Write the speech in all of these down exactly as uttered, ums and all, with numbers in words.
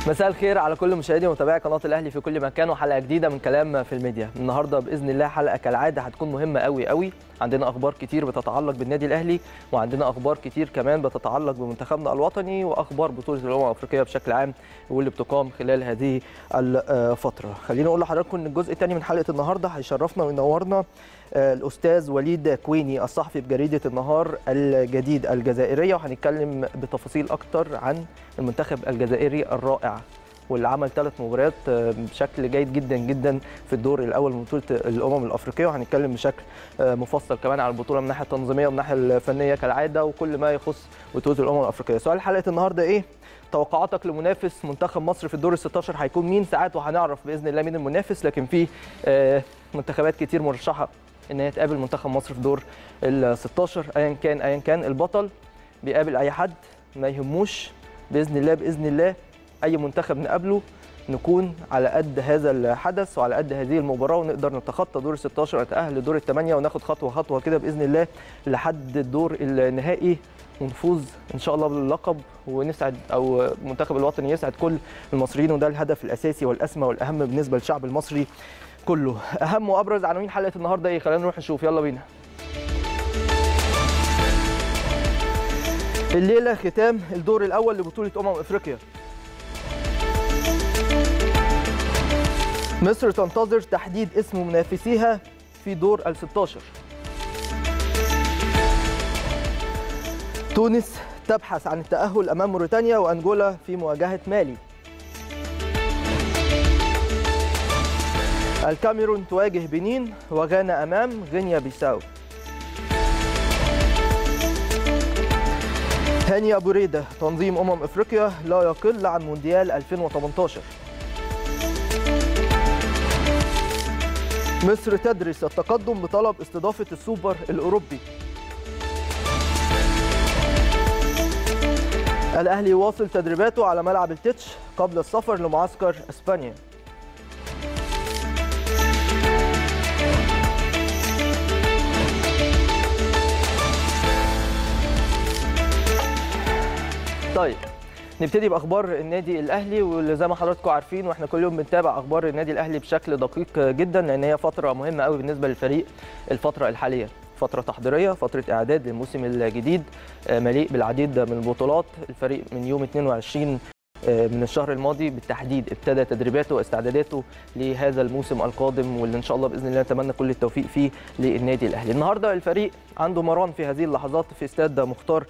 مساء الخير على كل مشاهدي ومتابعي قناه الاهلي في كل مكان، وحلقه جديده من كلام في الميديا. النهارده باذن الله حلقه كالعاده هتكون مهمه قوي قوي. عندنا اخبار كتير بتتعلق بالنادي الاهلي، وعندنا اخبار كتير كمان بتتعلق بمنتخبنا الوطني، واخبار بطوله الامم الافريقيه بشكل عام واللي بتقام خلال هذه الفتره. خلينا نقول لحضراتكم ان الجزء الثاني من حلقه النهارده هيشرفنا وينورنا الاستاذ وليد كويني الصحفي بجريده النهار الجديد الجزائريه، وهنتكلم بتفاصيل اكتر عن المنتخب الجزائري الرائع واللي عمل ثلاث مباريات بشكل جيد جدا جدا في الدور الاول من بطوله الامم الافريقيه، وهنتكلم بشكل مفصل كمان على البطوله من الناحيه التنظيميه ومن الناحيه الفنيه كالعاده وكل ما يخص بطوله الامم الافريقيه. سؤال حلقه النهارده ايه؟ توقعاتك لمنافس منتخب مصر في الدور ال ستاشر هيكون مين؟ ساعات وهنعرف باذن الله مين المنافس، لكن في منتخبات كتير مرشحه ان هي تقابل منتخب مصر في دور ال ستاشر. ايا كان ايا كان البطل بيقابل اي حد ما يهموش، باذن الله باذن الله اي منتخب نقابله نكون على قد هذا الحدث وعلى قد هذه المباراه، ونقدر نتخطى دور ال ستاشر ونتاهل لدور الثمانيه وناخد خطوه خطوه كده باذن الله لحد الدور النهائي ونفوز ان شاء الله باللقب ونسعد او المنتخب الوطني يسعد كل المصريين، وده الهدف الاساسي والاسمى والاهم بالنسبه للشعب المصري كله. اهم وابرز عناوين حلقه النهارده ايه؟ خلينا نروح نشوف، يلا بينا. الليله ختام الدور الاول لبطوله امم افريقيا. مصر تنتظر تحديد اسم منافسيها في دور ال ستاشر. تونس تبحث عن التأهل أمام موريتانيا وأنجولا في مواجهة مالي. الكاميرون تواجه بنين وغانا أمام غينيا بيساو. هاني أبو ريدة تنظيم أمم إفريقيا لا يقل عن مونديال ألفين وثمانية عشر. مصر تدرس التقدم بطلب استضافة السوبر الأوروبي. الأهلي يواصل تدريباته على ملعب التتش قبل السفر لمعسكر إسبانيا. طيب نبتدي باخبار النادي الاهلي، واللي زي ما حضراتكم عارفين واحنا كل يوم بنتابع اخبار النادي الاهلي بشكل دقيق جدا، لان هي فتره مهمه قوي بالنسبه للفريق. الفتره الحاليه فتره تحضيريه، فتره اعداد للموسم الجديد مليء بالعديد من البطولات. الفريق من يوم اثنين وعشرين من الشهر الماضي بالتحديد ابتدى تدريباته واستعداداته لهذا الموسم القادم، واللي ان شاء الله باذن الله نتمنى كل التوفيق فيه للنادي الاهلي. النهارده الفريق عنده مران في هذه اللحظات في استاد مختار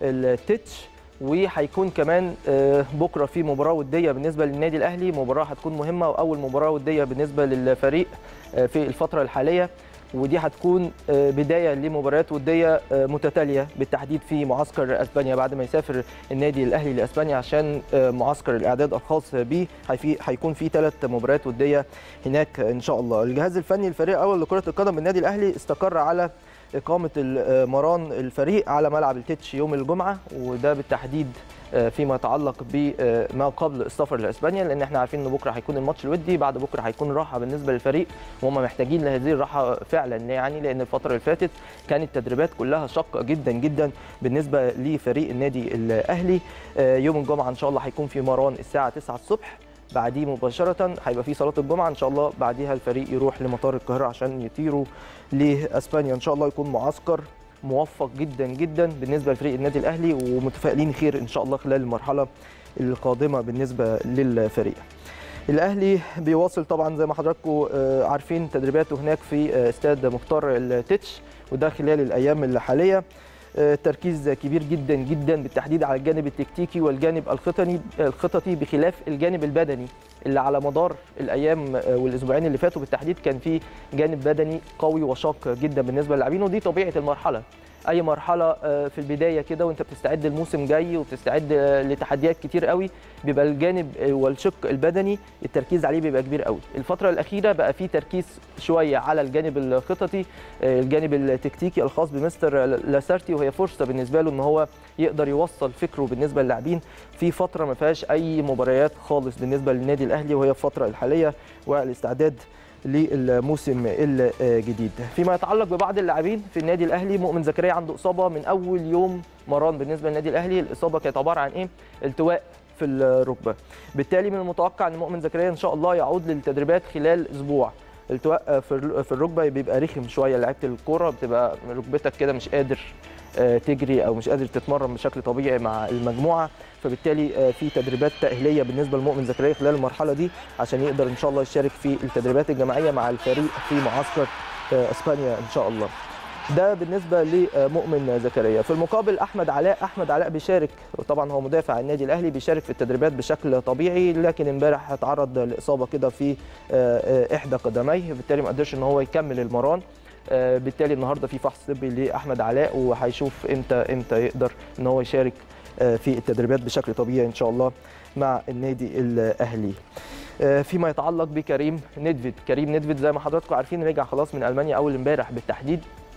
التتش، وهيكون كمان بكره في مباراه وديه بالنسبه للنادي الاهلي، مباراه هتكون مهمه واول مباراه وديه بالنسبه للفريق في الفتره الحاليه، ودي هتكون بدايه لمباريات وديه متتاليه بالتحديد في معسكر اسبانيا بعد ما يسافر النادي الاهلي لاسبانيا عشان معسكر الاعداد الخاص به. هيكون في ثلاث مباريات وديه هناك ان شاء الله. الجهاز الفني للفريق الاول لكره القدم بالنادي الاهلي استقر على إقامة مران الفريق على ملعب التتش يوم الجمعة، وده بالتحديد فيما يتعلق بما قبل السفر لإسبانيا، لأن احنا عارفين إن بكرة هيكون الماتش الودي، بعد بكرة هيكون راحة بالنسبة للفريق، وهم محتاجين لهذه الراحة فعلا يعني، لأن الفترة اللي فاتت كانت التدريبات كلها شاقة جدا جدا بالنسبة لفريق النادي الأهلي. يوم الجمعة إن شاء الله هيكون في مران الساعة تسعة الصبح، بعديه مباشرة هيبقى في صلاة الجمعة إن شاء الله، بعديها الفريق يروح لمطار القاهرة عشان يطيروا لأسبانيا. إن شاء الله يكون معسكر موفق جدا جدا بالنسبة لفريق النادي الأهلي، ومتفائلين خير إن شاء الله خلال المرحلة القادمة بالنسبة للفريق. الأهلي بيواصل طبعا زي ما حضراتكم عارفين تدريباته هناك في استاد مختار التتش، وده خلال الأيام الحالية. تركيز كبير جدا جدا بالتحديد على الجانب التكتيكي والجانب الخططي الخططي بخلاف الجانب البدني، اللي على مدار الايام والاسبوعين اللي فاتوا بالتحديد كان في جانب بدني قوي وشاق جدا بالنسبه للاعبين، ودي طبيعه المرحله. اي مرحله في البدايه كده وانت بتستعد لموسم جاي وبتستعد لتحديات كتير قوي، بيبقى الجانب والشق البدني التركيز عليه بيبقى كبير قوي. الفتره الاخيره بقى في تركيز شويه على الجانب الخططي، الجانب التكتيكي الخاص بمستر لاسارتي، وهي فرصه بالنسبه له ان هو يقدر يوصل فكره بالنسبه للاعبين في فتره ما فيهاش اي مباريات خالص بالنسبه للنادي الاهلي، وهي الفتره الحاليه والاستعداد للموسم الجديد. فيما يتعلق ببعض اللاعبين في النادي الاهلي، مؤمن زكريا عنده اصابه من اول يوم مران بالنسبه للنادي الاهلي. الاصابه كانت عباره عن ايه؟ التواء في الركبه. بالتالي من المتوقع ان مؤمن زكريا ان شاء الله يعود للتدريبات خلال اسبوع. التواء في الركبه بيبقى رخم شويه، لعيبه الكوره بتبقى ركبتك كده مش قادر تجري او مش قادر تتمرن بشكل طبيعي مع المجموعه، فبالتالي في تدريبات تاهيليه بالنسبه لمؤمن زكريا خلال المرحله دي عشان يقدر ان شاء الله يشارك في التدريبات الجماعيه مع الفريق في معسكر اسبانيا ان شاء الله. ده بالنسبه لمؤمن زكريا. في المقابل احمد علاء، احمد علاء بيشارك، طبعا هو مدافع النادي الاهلي، بيشارك في التدريبات بشكل طبيعي، لكن امبارح اتعرض لاصابه كده في احدى قدميه، بالتالي ما قدرش ان هو يكمل المران. بالتالي النهارده في فحص طبي لاحمد علاء، وهيشوف امتى امتى يقدر ان هو يشارك في التدريبات بشكل طبيعي ان شاء الله مع النادي الاهلي. فيما يتعلق بكريم نيدفيد، كريم نيدفيد زي ما حضراتكم عارفين رجع خلاص من المانيا اول امبارح بالتحديد،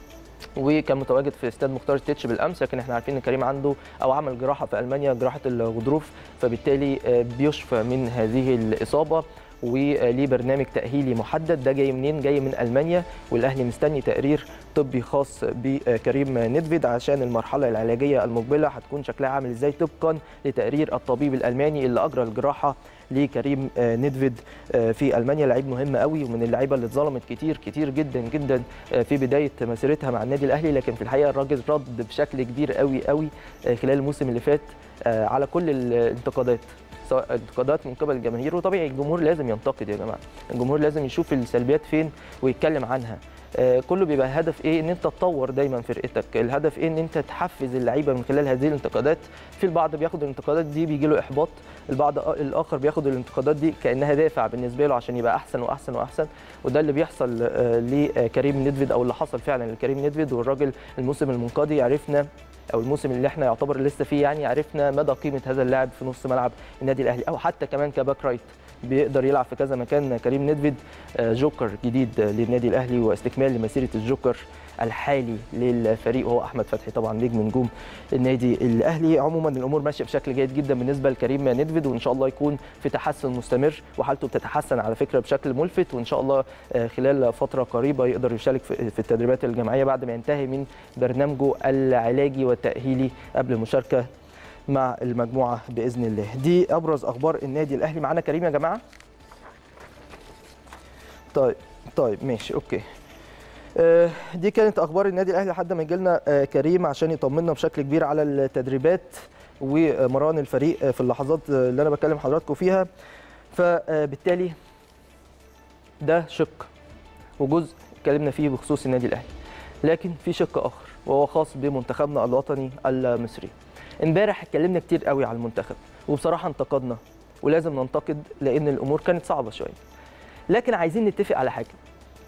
وكان متواجد في استاد مختار التتش بالامس، لكن احنا عارفين ان كريم عنده او عمل جراحه في المانيا، جراحه الغضروف، فبالتالي بيشفى من هذه الاصابه وليه برنامج تاهيلي محدد. ده جاي منين؟ جاي من المانيا، والاهلي مستني تقرير طبي خاص بكريم نيدفيد عشان المرحله العلاجيه المقبله هتكون شكلها عامل ازاي طبقا لتقرير الطبيب الالماني اللي اجرى الجراحه لكريم نيدفيد في المانيا. لعيب مهم قوي ومن اللعيبه اللي اتظلمت كتير كتير جدا جدا في بدايه مسيرتها مع النادي الاهلي، لكن في الحقيقه الراجل رد بشكل كبير قوي قوي خلال الموسم اللي فات على كل الانتقادات، سواء انتقادات من قبل الجماهير، وطبيعي الجمهور لازم ينتقد يا جماعه، الجمهور لازم يشوف السلبيات فين ويتكلم عنها. كله بيبقى الهدف ايه؟ ان انت تطور دايما فرقتك، الهدف ايه؟ ان انت تحفز اللعيبه من خلال هذه الانتقادات. في البعض بياخد الانتقادات دي بيجي له احباط، البعض الاخر بياخد الانتقادات دي كانها دافع بالنسبه له عشان يبقى احسن واحسن واحسن، وده اللي بيحصل لكريم نيدفيد او اللي حصل فعلا لكريم نيدفيد. والراجل الموسم المنقضي عرفنا، او الموسم اللي احنا يعتبر لسه فيه يعني، عرفنا مدى قيمه هذا اللاعب في نص ملعب النادي الاهلي، او حتى كمان كباك رايت بيقدر يلعب في كذا مكان. كريم نيدفيد جوكر جديد للنادي الاهلي واستكمال لمسيره الجوكر الحالي للفريق، وهو احمد فتحي طبعا نجم نجوم النادي الاهلي. عموما الامور ماشيه بشكل جيد جدا بالنسبه لكريم نيدفيد، وان شاء الله يكون في تحسن مستمر، وحالته بتتحسن على فكره بشكل ملفت، وان شاء الله خلال فتره قريبه يقدر يشارك في التدريبات الجماعيه بعد ما ينتهي من برنامجه العلاجي والتاهيلي قبل المشاركه مع المجموعه باذن الله. دي ابرز اخبار النادي الاهلي. معانا كريم يا جماعه؟ طيب طيب ماشي اوكي. دي كانت اخبار النادي الاهلي لحد ما يجي لنا كريم عشان يطمنا بشكل كبير على التدريبات ومران الفريق في اللحظات اللي انا بكلم حضراتكم فيها. فبالتالي ده شق وجزء اتكلمنا فيه بخصوص النادي الاهلي، لكن في شق اخر وهو خاص بمنتخبنا الوطني المصري. امبارح اتكلمنا كتير قوي على المنتخب، وبصراحه انتقدنا ولازم ننتقد لان الامور كانت صعبه شويه، لكن عايزين نتفق على حاجه.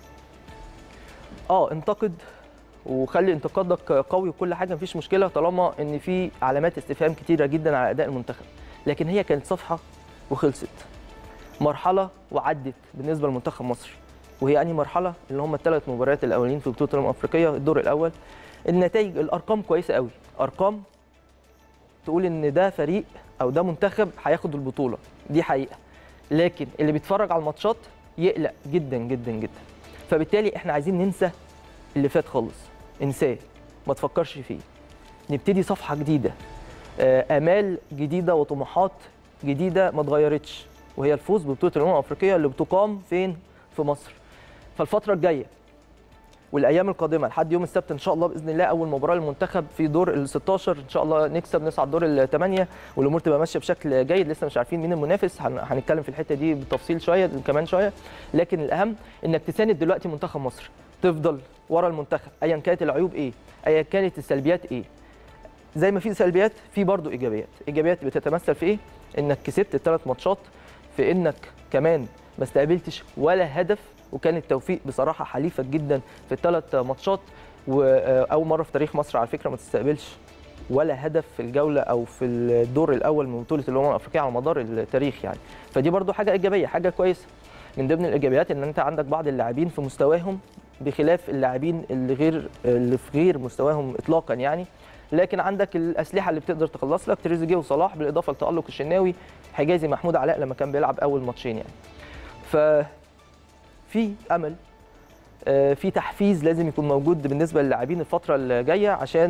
اه انتقد وخلي انتقادك قوي وكل حاجه مفيش مشكله، طالما ان في علامات استفهام كتيره جدا على اداء المنتخب، لكن هي كانت صفحه وخلصت، مرحله وعدت بالنسبه لمنتخب مصر. وهي انهي مرحله؟ اللي هم الثلاث مباريات الاولين في بطوله الامم الافريقيه الدور الاول. النتائج الارقام كويسه قوي، ارقام تقول ان ده فريق او ده منتخب هياخد البطوله، دي حقيقه، لكن اللي بيتفرج على الماتشات يقلق جدا جدا جدا. فبالتالي احنا عايزين ننسى اللي فات خالص، انساه، ما تفكرش فيه، نبتدي صفحه جديده، امال جديده وطموحات جديده ما اتغيرتش، وهي الفوز ببطوله الامم الافريقيه اللي بتقام فين؟ في مصر. فالفتره الجايه والايام القادمه لحد يوم السبت ان شاء الله باذن الله اول مباراه للمنتخب في دور ال ستاشر، ان شاء الله نكسب نصعد دور الثمانيه والامور تبقى ماشيه بشكل جيد. لسه مش عارفين مين المنافس، هنتكلم في الحته دي بالتفصيل شويه كمان شويه، لكن الاهم انك تساند دلوقتي منتخب مصر، تفضل ورا المنتخب ايا كانت العيوب ايه، ايا كانت السلبيات ايه. زي ما في سلبيات في برضه ايجابيات. ايجابيات بتتمثل في ايه؟ انك كسبت الثلاث ماتشات، في انك كمان ما استقبلتش ولا هدف، وكان التوفيق بصراحه حليفك جدا في الثلاث ماتشات، واول مره في تاريخ مصر على فكره ما تستقبلش ولا هدف في الجوله او في الدور الاول من بطوله الامم الافريقيه على مدار التاريخ يعني. فدي برضو حاجه ايجابيه، حاجه كويسه. من ضمن الايجابيات ان انت عندك بعض اللاعبين في مستواهم بخلاف اللاعبين اللي غير اللي في غير مستواهم اطلاقا يعني، لكن عندك الاسلحه اللي بتقدر تخلص لك، تريزيجيه وصلاح، بالاضافه لتالق الشناوي، حجازي، محمود علاء لما كان بيلعب اول ماتشين يعني. ف في امل، في تحفيز لازم يكون موجود بالنسبه للاعبين الفتره اللي جايه عشان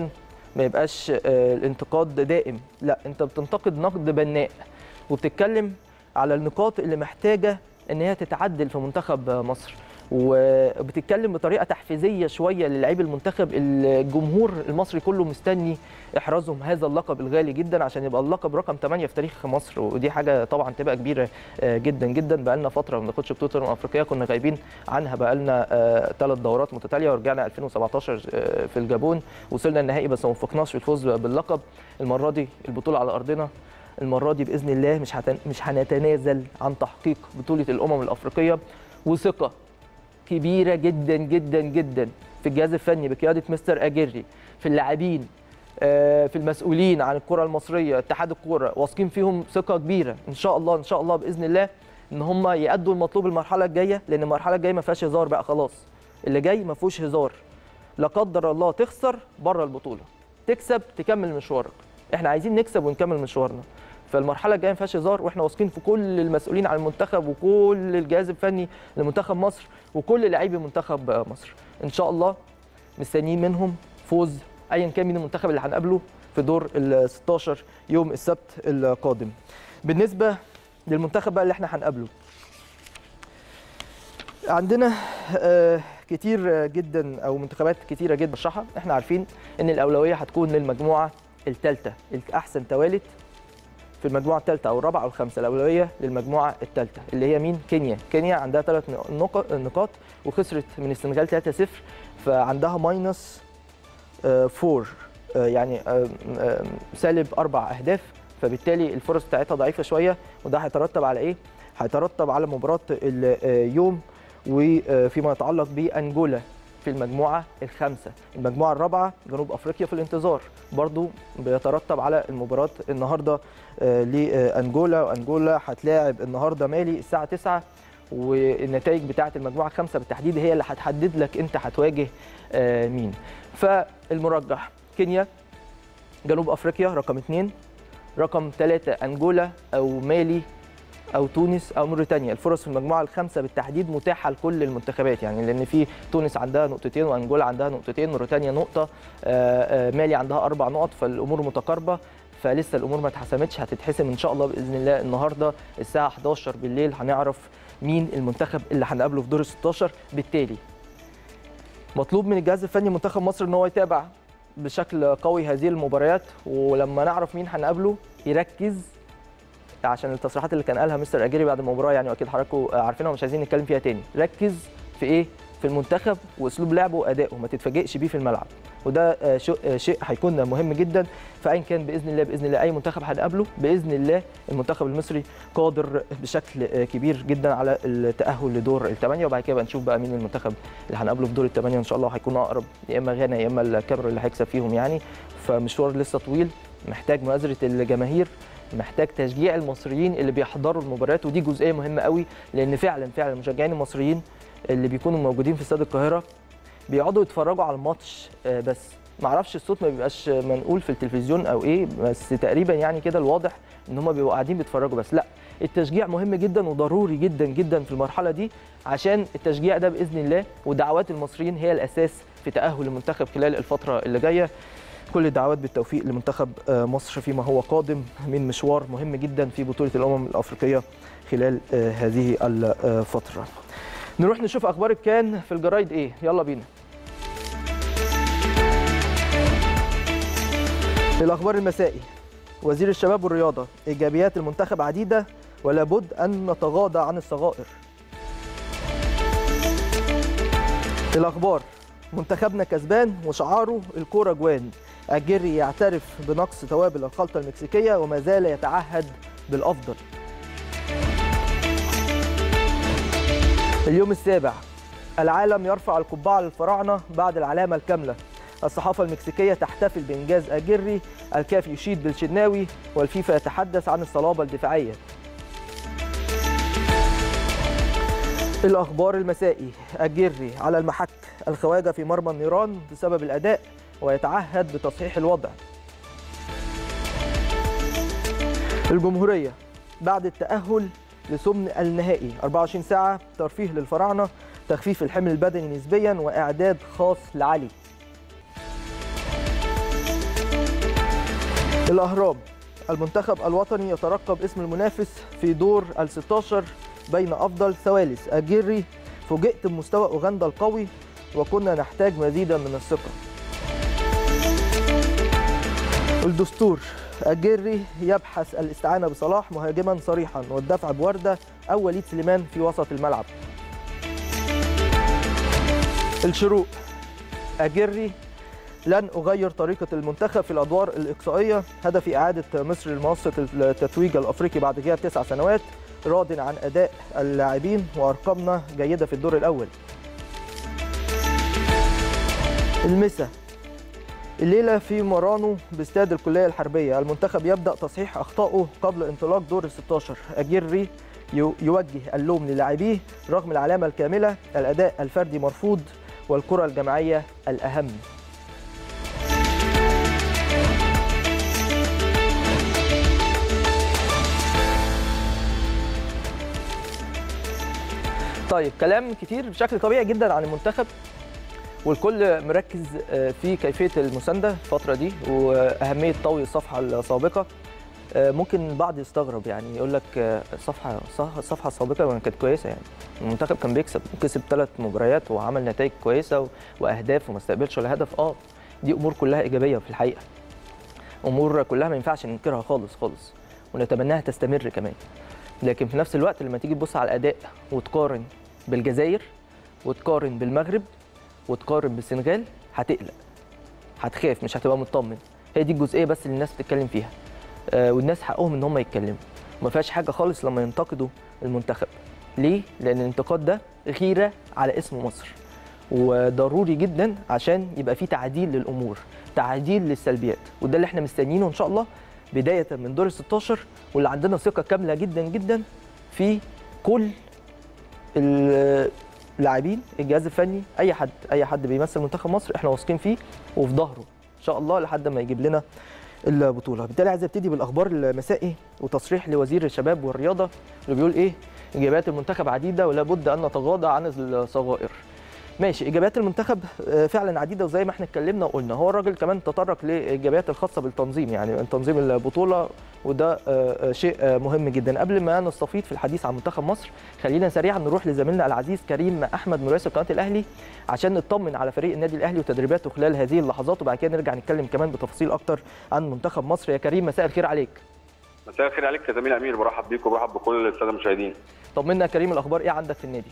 ما يبقاش الانتقاد دائم، لا انت بتنتقد نقد بناء وبتتكلم على النقاط اللي محتاجه ان هي تتعدل في منتخب مصر، وبتتكلم بطريقه تحفيزيه شويه للاعيب المنتخب. الجمهور المصري كله مستني احرازهم هذا اللقب الغالي جدا عشان يبقى اللقب رقم ثمانية في تاريخ مصر، ودي حاجه طبعا تبقى كبيره جدا جدا. بقى لنا فتره ما بناخدش بطوله الامم الافريقيه، كنا غايبين عنها بقى لنا ثلاث دورات متتاليه، ورجعنا ألفين وسبعتاشر في الجابون وصلنا النهائي بس ما وفقناش في الفوز باللقب. المره دي البطوله على ارضنا، المره دي باذن الله مش مش هنتنازل عن تحقيق بطوله الامم الافريقيه، وثقه كبيره جدا جدا جدا في الجهاز الفني بقياده مستر اجيري، في اللاعبين، في المسؤولين عن الكره المصريه، اتحاد الكره، واثقين فيهم ثقه كبيره ان شاء الله ان شاء الله باذن الله ان هم يأدوا المطلوب المرحله الجايه، لان المرحله الجايه ما فيهاش هزار بقى خلاص. اللي جاي ما فيهوش هزار. لا قدر الله تخسر بره البطوله، تكسب تكمل مشوارك. احنا عايزين نكسب ونكمل مشوارنا. فالمرحله الجايه ما فيهاش هزار، واحنا واثقين في كل المسؤولين عن المنتخب وكل الجهاز الفني لمنتخب مصر وكل لاعبي منتخب مصر. ان شاء الله مستنيين منهم فوز ايا كان من المنتخب اللي هنقابله في دور ال ستاشر يوم السبت القادم. بالنسبه للمنتخب بقى اللي احنا هنقابله، عندنا آه كتير جدا او منتخبات كتيره جدا بشرحها. احنا عارفين ان الاولويه هتكون للمجموعه الثالثه، الاحسن توالت في المجموعه الثالثه او الرابعه او الخامسه. الاولويه للمجموعه الثالثه اللي هي مين؟ كينيا. كينيا عندها ثلاث نقاط وخسرت من السنغال ثلاثة صفر، فعندها ماينس فور، يعني سالب اربع اهداف، فبالتالي الفرص بتاعتها ضعيفه شويه. وده هيترتب على ايه؟ هيترتب على مباراه اليوم وفيما يتعلق بانجولا في المجموعه الخامسه. المجموعه الرابعه جنوب افريقيا في الانتظار، برضو بيترتب على المباراه النهارده لانجولا، وانجولا هتلاعب النهارده مالي الساعه تسعة، والنتائج بتاعه المجموعه الخامسه بالتحديد هي اللي هتحدد لك انت هتواجه مين. فالمرجح كينيا، جنوب افريقيا رقم اثنين، رقم ثلاثة انجولا او مالي او تونس او موريتانيا. الفرص في المجموعه الخامسه بالتحديد متاحه لكل المنتخبات، يعني لان في تونس عندها نقطتين وانجولا عندها نقطتين، موريتانيا نقطه، مالي عندها اربع نقط، فالامور متقاربه، فلسه الامور ما اتحسمتش، هتتحسم ان شاء الله باذن الله النهارده الساعه احداشر بالليل. هنعرف مين المنتخب اللي هنقابله في دور ال ستاشر. بالتالي مطلوب من الجهاز الفني منتخب مصر ان هو يتابع بشكل قوي هذه المباريات، ولما نعرف مين هنقابله يركز، عشان التصريحات اللي كان قالها مستر اجيري بعد المباراه يعني واكيد حضراتكم عارفينها ومش عايزين نتكلم فيها تاني. ركز في ايه؟ في المنتخب واسلوب لعبه وادائه، ما تتفاجئش بيه في الملعب، وده شيء هيكون مهم جدا. فاين كان باذن الله باذن الله اي منتخب هنقابله باذن الله المنتخب المصري قادر بشكل كبير جدا على التاهل لدور الثمانيه، وبعد كده بقى نشوف بقى مين المنتخب اللي هنقابله في دور الثمانيه ان شاء الله. هيكون اقرب يا اما غانا يا اما الكاميرون اللي هيكسب فيهم يعني. فمشوار لسه طويل، محتاج مؤازره الجماهير، محتاج تشجيع المصريين اللي بيحضروا المباريات، ودي جزئيه مهمه قوي، لان فعلا فعلا المشجعين المصريين اللي بيكونوا موجودين في استاد القاهره بيقعدوا يتفرجوا على الماتش بس. ما اعرفش الصوت ما بيبقاش منقول في التلفزيون او ايه، بس تقريبا يعني كده الواضح ان هم بيبقوا قاعدين بيتفرجوا بس. لا، التشجيع مهم جدا وضروري جدا جدا في المرحله دي، عشان التشجيع ده باذن الله ودعوات المصريين هي الاساس في تاهل المنتخب خلال الفتره اللي جايه. كل الدعوات بالتوفيق لمنتخب مصر فيما هو قادم من مشوار مهم جدا في بطولة الأمم الأفريقية خلال هذه الفترة. نروح نشوف أخبار الكان في الجرايد إيه، يلا بينا. الأخبار المسائي: وزير الشباب والرياضة، إيجابيات المنتخب عديدة ولا بد أن نتغاضى عن الصغائر. الأخبار: منتخبنا كسبان وشعاره الكورة جوان، أجيري يعترف بنقص توابل الخلطة المكسيكية وما زال يتعهد بالأفضل. اليوم السابع: العالم يرفع القبعة للفراعنة بعد العلامة الكاملة، الصحافة المكسيكية تحتفل بإنجاز أجيري، الكاف يشيد بالشناوي، والفيفا يتحدث عن الصلابة الدفاعية. الأخبار المسائي: أجيري على المحك، الخواجة في مرمى النيران بسبب الأداء ويتعهد بتصحيح الوضع. الجمهورية: بعد التأهل لثمن النهائي أربعة وعشرين ساعة ترفيه للفراعنة، تخفيف الحمل البدني نسبيا وإعداد خاص لعلي. الأهرام، المنتخب الوطني يترقب اسم المنافس في دور ال ستاشر بين أفضل ثوالث. أجيري، فوجئت بمستوى أوغندا القوي وكنا نحتاج مزيدا من الثقة. الدستور، أجيري يبحث الاستعانة بصلاح مهاجما صريحا والدفع بوردة أو وليد سليمان في وسط الملعب. الشروق، أجيري لن أغير طريقة المنتخب في الأدوار الإقصائية، هدفي إعادة مصر لمنصة التتويج الأفريقي بعد غياب تسع سنوات، راض عن أداء اللاعبين وأرقامنا جيدة في الدور الأول. المسا، الليلة في مرانو باستاد الكلية الحربية، المنتخب يبدأ تصحيح أخطائه قبل انطلاق دور ال ستاشر. أجيري يوجه اللوم للاعبيه رغم العلامة الكاملة، الأداء الفردي مرفوض والكرة الجماعية الأهم. طيب، كلام كتير بشكل طبيعي جدا عن المنتخب، والكل مركز في كيفيه المسانده الفتره دي واهميه طوي الصفحه السابقه. ممكن البعض يستغرب، يعني يقول لك الصفحه الصفحه السابقه كانت كويسه، يعني المنتخب كان بيكسب وكسب ثلاث مباريات وعمل نتائج كويسه واهداف وما استقبلش ولا هدف. اه دي امور كلها ايجابيه في الحقيقه، امور كلها ما ينفعش ننكرها خالص خالص ونتمناها تستمر كمان. لكن في نفس الوقت لما تيجي تبص على الاداء وتقارن بالجزائر وتقارن بالمغرب وتقارن بالسنغال، هتقلق، هتخاف، مش هتبقى مطمن. هي دي الجزئيه بس اللي الناس بتتكلم فيها، آه والناس حقهم ان هم يتكلموا، وما فيهاش حاجه خالص لما ينتقدوا المنتخب. ليه؟ لان الانتقاد ده غيره على اسم مصر، وضروري جدا عشان يبقى في تعديل للامور، تعديل للسلبيات، وده اللي احنا مستنيينه ان شاء الله بدايه من دور ال ستاشر، واللي عندنا ثقه كامله جدا جدا في كل اللاعبين، الجهاز الفني، اي حد اي حد بيمثل منتخب مصر احنا واثقين فيه وفي ظهره ان شاء الله لحد ما يجيب لنا البطوله. بالتالي عايز ابتدي بالاخبار المسائي وتصريح لوزير الشباب والرياضه اللي بيقول ايه؟ ايجابيات المنتخب عديده ولا بد ان نتغاضى عن الصغائر. ماشي، ايجابيات المنتخب فعلا عديده، وزي ما احنا اتكلمنا وقلنا، هو الراجل كمان تطرق للايجابيات الخاصه بالتنظيم، يعني تنظيم البطوله، وده شيء مهم جدا. قبل ما نستفيض في الحديث عن منتخب مصر، خلينا سريعا نروح لزميلنا العزيز كريم احمد مراسل قناه الاهلي عشان نطمن على فريق النادي الاهلي وتدريباته خلال هذه اللحظات، وبعد كده نرجع نتكلم كمان بتفاصيل اكتر عن منتخب مصر. يا كريم، مساء الخير عليك. مساء الخير عليك يا زميل امير، برحب بيك وبرحب بكل الساده المشاهدين. طمنا يا كريم، الاخبار ايه عندك في النادي؟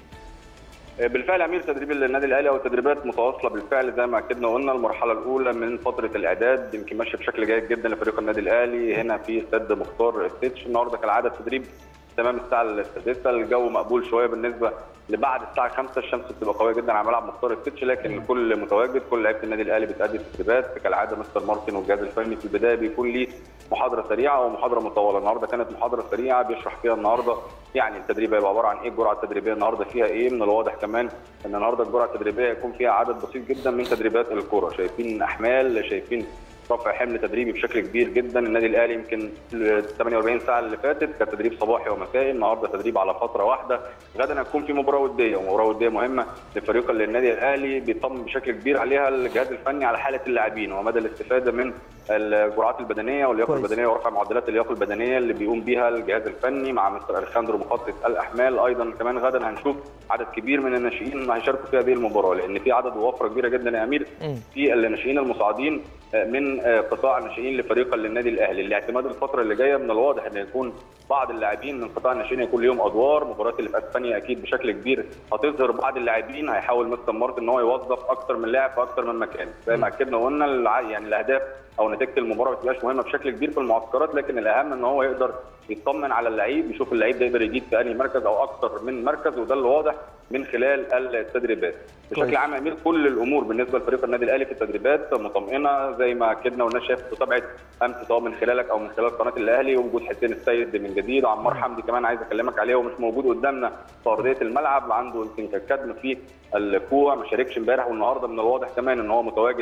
بالفعل امير، تدريب النادي الاهلي او تدريبات متواصله بالفعل زي ما اكدنا وقلنا. المرحله الاولى من فتره الاعداد يمكن ماشيه بشكل جيد جدا لفريق النادي الاهلي هنا في استاد مختار التتش. النهارده كالعاده التدريب تمام الساعه السادسه، الجو مقبول شويه بالنسبه لبعد الساعه خمسة، الشمس بتبقى قويه جدا على ملعب مختار التتش، لكن الكل متواجد، كل لعيبه النادي الاهلي بتأدي التدريبات كالعاده. مستر مارتن والجهاز الفني في البدايه بيكون ليه محاضره سريعه ومحاضره مطوله. النهارده كانت محاضره سريعه بيشرح فيها النهارده يعني التدريب هيبقى عباره عن ايه، الجرعه التدريبيه النهارده فيها ايه. من الواضح كمان ان النهارده الجرعه التدريبيه هيكون فيها عدد بسيط جدا من تدريبات الكره، شايفين احمال، شايفين رفع حمل تدريبي بشكل كبير جدا. النادي الاهلي يمكن ثمانية وأربعين ساعه اللي فاتت كان تدريب صباحي ومسائي، النهارده تدريب على فتره واحده. غدا هتكون في مباراه وديه، ومباراه وديه مهمه لفريق اللي النادي الاهلي بيطمن بشكل كبير عليها الجهاز الفني على حاله اللاعبين ومدى الاستفاده من الجرعات البدنيه واللياقه البدنيه ورفع معدلات اللياقه البدنيه اللي بيقوم بيها الجهاز الفني مع مستر الخاندرو مخطط الاحمال. ايضا كمان غدا هنشوف عدد كبير من الناشئين هيشاركوا في هذه المباراه، لان في عدد ووفره كبيره جدا يا امير في الناشئين المصاعدين من قطاع الناشئين لفريق النادي الاهلي. الاعتماد الفتره اللي جايه من الواضح ان يكون بعض اللاعبين من قطاع الناشئين يكون لهم ادوار. مباريات اللي في اسبانيا اكيد بشكل كبير هتظهر بعض اللاعبين، هيحاول مستر مارتن ان هو يوظف اكثر من لاعب في اكثر من مكان. زي ما اكدنا وقلنا يعني الاهداف او نتيجه المباراه ما بتبقاش مهمه بشكل كبير في المعسكرات، لكن الاهم ان هو يقدر يطمن على اللعيب، يشوف اللعيب ده يقدر يجيب في انهي مركز او اكثر من مركز، وده اللي واضح من خلال التدريبات. بشكل عام يا امير كل الامور بالنسبه لفريق النادي الاهلي في التدريبات مطمئنه زي ما اكدنا والناس شافت متابعه امس سواء من خلالك او من خلال قناه الاهلي، ووجود حسين السيد من جديد، وعمار حمدي كمان عايز اكلمك عليه ومش موجود قدامنا في ارضيه الملعب، عنده يمكن كدم في الكوع ما شاركش امبارح، والنهارده من الواضح كمان ان هو متواجد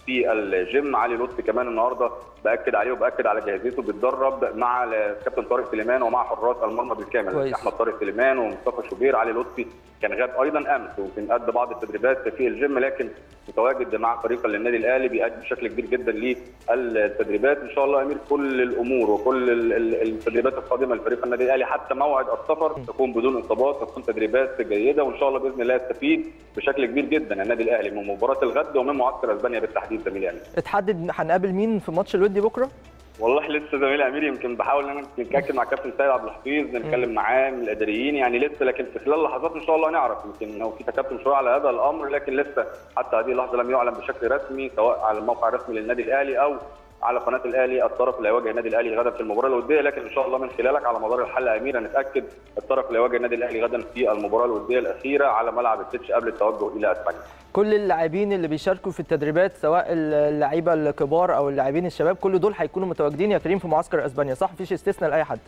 في الجيم. علي لطفي كمان النهارده باكد عليه وباكد على جاهزيته، بيتدرب مع الكابتن طارق سليمان ومع حراس المرمى بالكامل، احمد طارق سليمان ومصطفى شوبير. علي لطفي كان غاب ايضا امس ويمكن ادى بعض التدريبات في الجيم، لكن متواجد مع فريق النادي الاهلي بيأدي بشكل كبير جدا للتدريبات. ان شاء الله يا امير كل الامور وكل التدريبات القادمه لفريق النادي الاهلي حتى موعد السفر تكون بدون اصابات، تكون تدريبات جيده، وان شاء الله باذن الله يستفيد بشكل كبير جدا النادي الاهلي من مباراه الغد ومن معسكر اسبانيا بالتحديد. زميلي امير، اتحدد هنقابل مين في ماتش الودي بكره؟ والله لسه زميلي امير، يمكن بحاول ان انا نتاكد مع كابتن سيد عبد الحفيظ، نتكلم معاه من الاداريين يعني لسه، لكن في خلال لحظات ان شاء الله نعرف. يمكن هو في تكتم شويه على هذا الامر، لكن لسه حتى هذه اللحظه لم يعلن بشكل رسمي سواء على الموقع الرسمي للنادي الاهلي او على قناه الاهلي الطرف اللي هيواجه النادي الاهلي غدا في المباراه الوديه. لكن ان شاء الله من خلالك على مدار الحلقه امير هنتاكد الطرف اللي هيواجه النادي الاهلي غدا في المباراه الوديه الاخيره على ملعب التتش قبل التوجه الى اسبانيا. كل اللاعبين اللي بيشاركوا في التدريبات سواء اللاعيبه الكبار او اللاعبين الشباب كل دول هيكونوا متواجدين يا كريم في معسكر اسبانيا، صح؟ مفيش استثناء لاي حد؟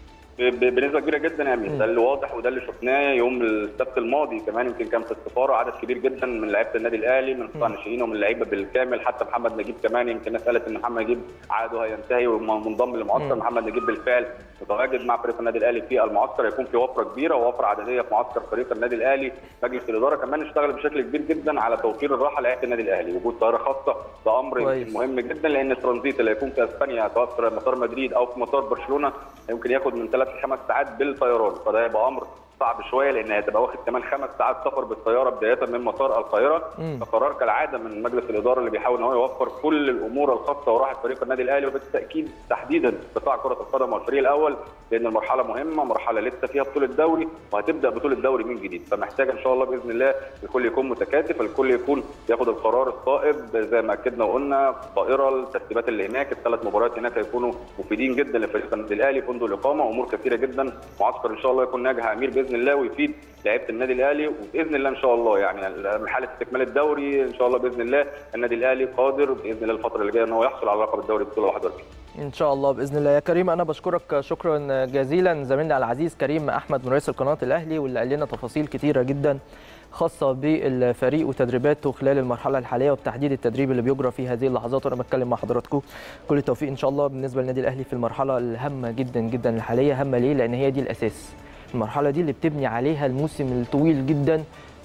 بنسبه كبيره جدا يا امين، ده اللي واضح وده اللي شفناه يوم السبت الماضي. كمان يمكن كان في السفاره عدد كبير جدا من لعيبه النادي الاهلي، من قطاع الناشئين ومن اللعيبه بالكامل، حتى محمد نجيب كمان. يمكن الناس قالت ان محمد نجيب عقده هينتهي ومنضم للمعسكر، محمد نجيب بالفعل متواجد مع فريق النادي الاهلي في المعسكر. يكون في وفره كبيره ووفره عدديه في معسكر فريق النادي الاهلي. مجلس الاداره كمان اشتغل بشكل كبير جدا على توفير الراحه لعيبه النادي الاهلي، وجود طائره خاصه ده امر مهم جدا، لان الترانزيت اللي هيكون في اسبانيا سواء في مطار مدريد او في مطار برشلونه يمكن ياخد من ثلاث لخمس ساعات بالطيران، فده هيبقى امر صعب شويه لان هتبقى واخد كمان خمس ساعات سفر بالطياره بدايه من مطار القاهره. فقرار كالعاده من مجلس الاداره اللي بيحاول ان هو يوفر كل الامور الخاصه وراحه فريق النادي الاهلي، وبالتاكيد تحديدا قطاع كره القدم والفريق الاول، لان المرحله مهمه، مرحله لسه فيها بطوله دوري وهتبدا بطوله دوري من جديد، فمحتاج ان شاء الله باذن الله الكل يكون متكاتف، الكل يكون ياخد القرار الصائب زي ما اكدنا وقلنا. الطائره، الترتيبات اللي هناك، الثلاث مباريات هناك هيكونوا مفيدين جدا لفريق النادي الاهلي، فندق الاقامه، امور كثيره جدا. معسكر ان شاء الله يكون ناجح امير باذن الله ويفيد لعيبه النادي الاهلي، وباذن الله ان شاء الله يعني من حاله استكمال الدوري ان شاء الله باذن الله النادي الاهلي قادر باذن الله الفتره اللي جايه ان هو يحصل على لقب الدوري بطوله واحد وأربعين ان شاء الله باذن الله. يا كريم انا بشكرك شكرا جزيلا زميلنا العزيز كريم احمد من رئيس القناه الاهلي، واللي قال لنا تفاصيل كثيره جدا خاصه بالفريق وتدريباته خلال المرحله الحاليه وبتحديد التدريب اللي بيجرى في هذه اللحظات. وانا بتكلم مع حضراتكم كل التوفيق ان شاء الله بالنسبه للنادي الاهلي في المرحله الهامه جدا جدا الحاليه. هامه ليه؟ لان هي دي الاساس، المرحله دي اللي بتبني عليها الموسم الطويل جدا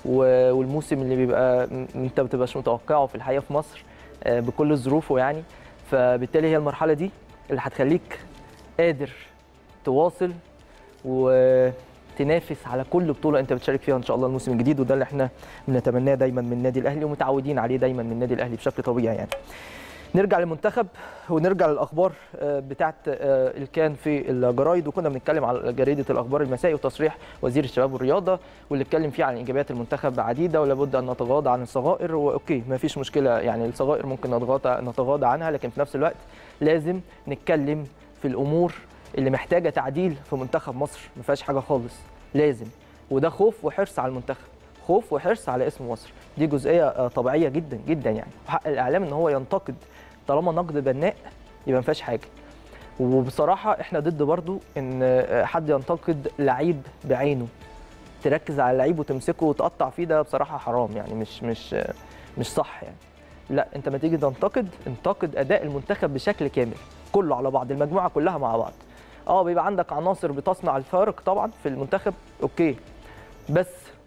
والموسم اللي بيبقى انت ما بتبقاش متوقعه في الحقيقه في مصر بكل ظروفه يعني. فبالتالي هي المرحله دي اللي هتخليك قادر تواصل وتنافس على كل بطوله انت بتشارك فيها ان شاء الله الموسم الجديد، وده اللي احنا بنتمناه دايما من النادي الاهلي ومتعودين عليه دايما من النادي الاهلي بشكل طبيعي يعني. نرجع للمنتخب ونرجع للاخبار بتاعه اللي كان في الجرايد، وكنا بنتكلم على جريده الاخبار المسائي وتصريح وزير الشباب والرياضه واللي اتكلم فيه عن ايجابيات المنتخب عديده ولابد ان نتغاضى عن الصغائر. واوكي ما فيش مشكله يعني الصغائر ممكن نتغاضى نتغاضى عنها، لكن في نفس الوقت لازم نتكلم في الامور اللي محتاجه تعديل في منتخب مصر، ما فيهاش حاجه خالص لازم، وده خوف وحرص على المنتخب، خوف وحرص على اسم مصر، دي جزئيه طبيعيه جدا جدا يعني. وحق الاعلام ان هو ينتقد، طالما نقد بناء يبقى ما فيهاش حاجه. وبصراحه احنا ضد برضو ان حد ينتقد لعيب بعينه، تركز على اللعيب وتمسكه وتقطع فيه، ده بصراحه حرام يعني، مش مش مش صح يعني. لا، انت ما تيجي تنتقد انتقد اداء المنتخب بشكل كامل كله على بعض، المجموعه كلها مع بعض. اه بيبقى عندك عناصر بتصنع الفارق طبعا في المنتخب اوكي، بس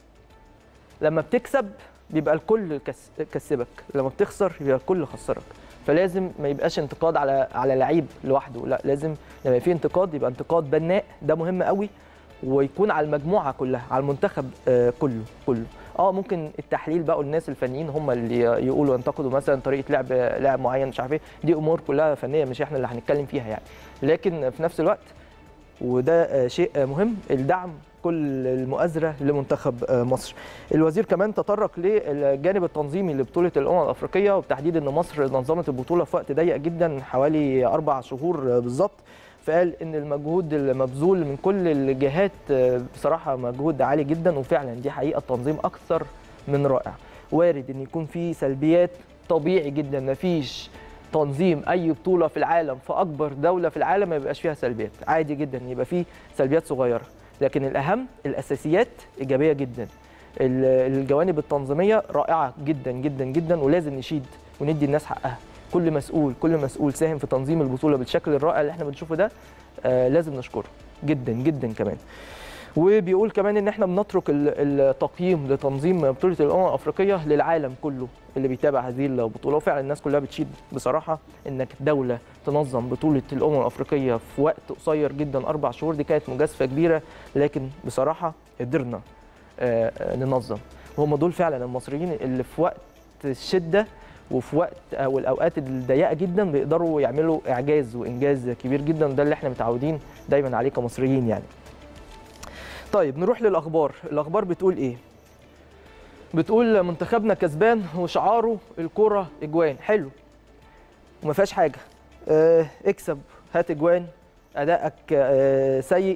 لما بتكسب بيبقى الكل كسبك، لما بتخسر يبقى الكل خسرك. فلازم ما يبقاش انتقاد على على لعيب لوحده، لا لازم لما في انتقاد يبقى انتقاد بناء، ده مهم قوي، ويكون على المجموعه كلها، على المنتخب آه كله كله. اه ممكن التحليل بقى الناس الفنيين هم اللي يقولوا ينتقدوا مثلا طريقه لعب لاعب معين مش عارف ايه، دي امور كلها فنيه مش احنا اللي هنتكلم فيها يعني. لكن في نفس الوقت وده شيء مهم، الدعم كل المؤازره لمنتخب مصر. الوزير كمان تطرق للجانب التنظيمي لبطوله الامم الافريقيه، وبتحديد ان مصر نظمت البطوله في وقت ضيق جدا حوالي اربع شهور بالظبط. فقال ان المجهود المبذول من كل الجهات بصراحه مجهود عالي جدا، وفعلا دي حقيقه التنظيم اكثر من رائع. وارد ان يكون في سلبيات، طبيعي جدا، مفيش تنظيم اي بطوله في العالم في اكبر دوله في العالم ما يبقاش فيها سلبيات، عادي جدا يبقى فيه سلبيات صغيره، لكن الاهم الاساسيات ايجابيه جدا. الجوانب التنظيميه رائعه جدا جدا جدا، ولازم نشيد وندي الناس حقها. كل مسؤول كل مسؤول ساهم في تنظيم البطوله بالشكل الرائع اللي احنا بنشوفه ده آه لازم نشكره جدا جدا كمان. وبيقول كمان ان احنا بنترك التقييم لتنظيم بطوله الامم الافريقيه للعالم كله اللي بيتابع هذه البطوله، وفعلا الناس كلها بتشيد بصراحه انك دوله تنظم بطوله الامم الافريقيه في وقت قصير جدا اربع شهور، دي كانت مجازفه كبيره، لكن بصراحه قدرنا ننظم. وهم دول فعلا المصريين اللي في وقت الشده وفي وقت او الاوقات الضيقه جدا بيقدروا يعملوا اعجاز وانجاز كبير جدا، ده اللي احنا متعودين دايما عليه كمصريين يعني. طيب نروح للاخبار. الاخبار بتقول ايه؟ بتقول منتخبنا كسبان وشعاره الكره اجوان. حلو وما فيهاش حاجه، اه اكسب هات اجوان، ادائك اه سيء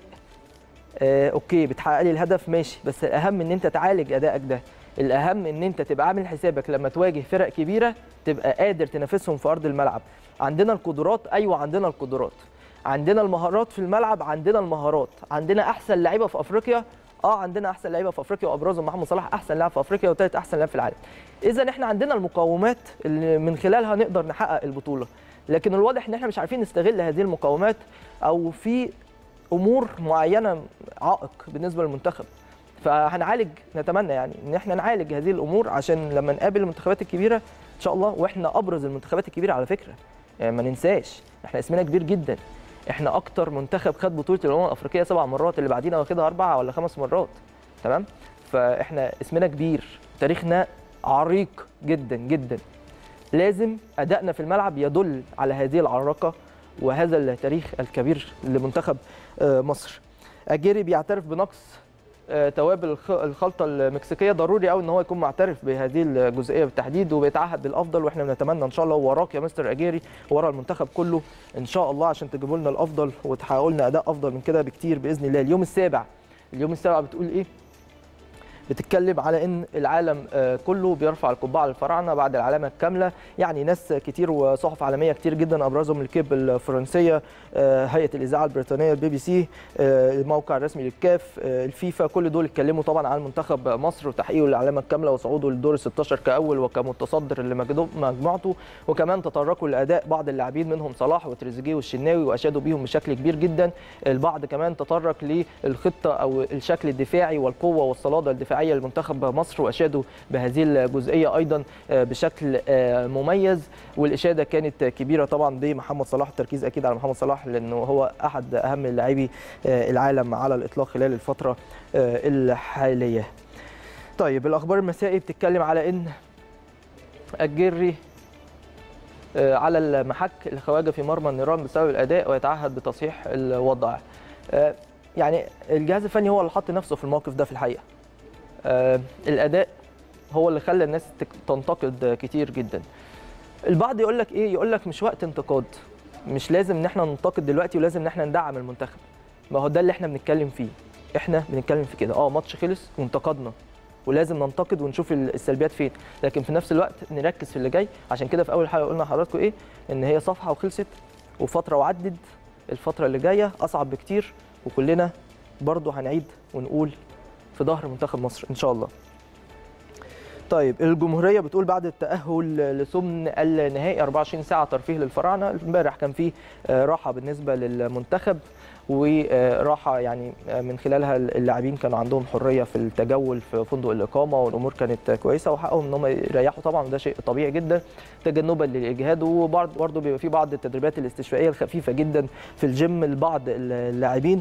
اه اوكي بتحقق لي الهدف ماشي، بس الاهم ان انت تعالج ادائك ده، الاهم ان انت تبقى عامل حسابك لما تواجه فرق كبيره تبقى قادر تنافسهم في ارض الملعب. عندنا القدرات، ايوه عندنا القدرات، عندنا المهارات في الملعب، عندنا المهارات، عندنا احسن لعيبه في افريقيا، اه عندنا احسن لعيبه في افريقيا وابرزهم محمد صلاح احسن لاعب في افريقيا وثالث احسن لاعب في العالم. اذا احنا عندنا المقومات اللي من خلالها نقدر نحقق البطوله، لكن الواضح ان احنا مش عارفين نستغل هذه المقومات، او في امور معينه عائق بالنسبه للمنتخب. فهنعالج، نتمنى يعني ان احنا نعالج هذه الامور عشان لما نقابل المنتخبات الكبيره ان شاء الله، واحنا ابرز المنتخبات الكبيره على فكره، يعني ما ننساش احنا اسمنا كبير جدا، احنا اكتر منتخب خد بطوله الامم الافريقيه سبع مرات، اللي بعدينا واخدها اربع ولا خمس مرات، تمام؟ فاحنا اسمنا كبير، تاريخنا عريق جدا جدا، لازم ادائنا في الملعب يدل على هذه العراقه وهذا التاريخ الكبير لمنتخب مصر. اجيري بيعترف بنقص توابل الخلطه المكسيكيه، ضروري قوي ان هو يكون معترف بهذه الجزئيه بالتحديد، وبيتعهد بالافضل، واحنا بنتمنى ان شاء الله وراك يا مستر اجيري ورا المنتخب كله ان شاء الله عشان تجيبوا لنا الافضل وتحققوا لنا اداء افضل من كده بكتير باذن الله. اليوم السابع، اليوم السابع بتقول ايه؟ بتتكلم على ان العالم كله بيرفع القبعه للفراعنه بعد العلامه الكامله، يعني ناس كتير وصحف عالميه كتير جدا ابرزهم الكيب الفرنسيه، هيئه الاذاعه البريطانيه البي بي سي، الموقع الرسمي للكاف، الفيفا، كل دول اتكلموا طبعا عن منتخب مصر وتحقيقه للعلامه الكامله وصعوده للدور ال ستاشر كاول وكمتصدر لمجموعته، وكمان تطرقوا لاداء بعض اللاعبين منهم صلاح وتريزيجيه والشناوي واشادوا بيهم بشكل كبير جدا. البعض كمان تطرق للخطه او الشكل الدفاعي والقوه والصلاده الدفاعيه لمنتخب مصر واشادوا بهذه الجزئيه ايضا بشكل مميز، والاشاده كانت كبيره طبعا بمحمد صلاح، التركيز اكيد على محمد صلاح لانه هو احد اهم لاعبي العالم على الاطلاق خلال الفتره الحاليه. طيب الاخبار المسائي بتتكلم على ان الجري على المحك الخواجه في مرمى النيران بسبب الاداء ويتعهد بتصحيح الوضع. يعني الجهاز الفني هو اللي حط نفسه في الموقف ده في الحقيقه. آه الاداء هو اللي خلى الناس تنتقد كتير جدا. البعض يقول لك ايه؟ يقول لك مش وقت انتقاد، مش لازم ان احنا ننتقد دلوقتي ولازم ان احنا ندعم المنتخب. ما هو ده اللي احنا بنتكلم فيه، احنا بنتكلم في كده، اه ماتش خلص وانتقدنا ولازم ننتقد ونشوف السلبيات فين، لكن في نفس الوقت نركز في اللي جاي. عشان كده في اول حلقه قلنا لحضراتكم ايه؟ ان هي صفحه وخلصت وفتره وعدت، الفتره اللي جايه اصعب بكتير، وكلنا برضو هنعيد ونقول في ظهر منتخب مصر ان شاء الله. طيب الجمهوريه بتقول بعد التاهل لثمن النهائي أربعة وعشرين ساعه ترفيه للفراعنه، امبارح كان في راحه بالنسبه للمنتخب وراحه يعني من خلالها اللاعبين كانوا عندهم حريه في التجول في فندق الاقامه والامور كانت كويسه وحقهم ان هم يريحوا طبعا، وده شيء طبيعي جدا تجنبا للاجهاد. وبرضه بيبقى في بعض التدريبات الاستشفائيه الخفيفه جدا في الجيم لبعض اللاعبين.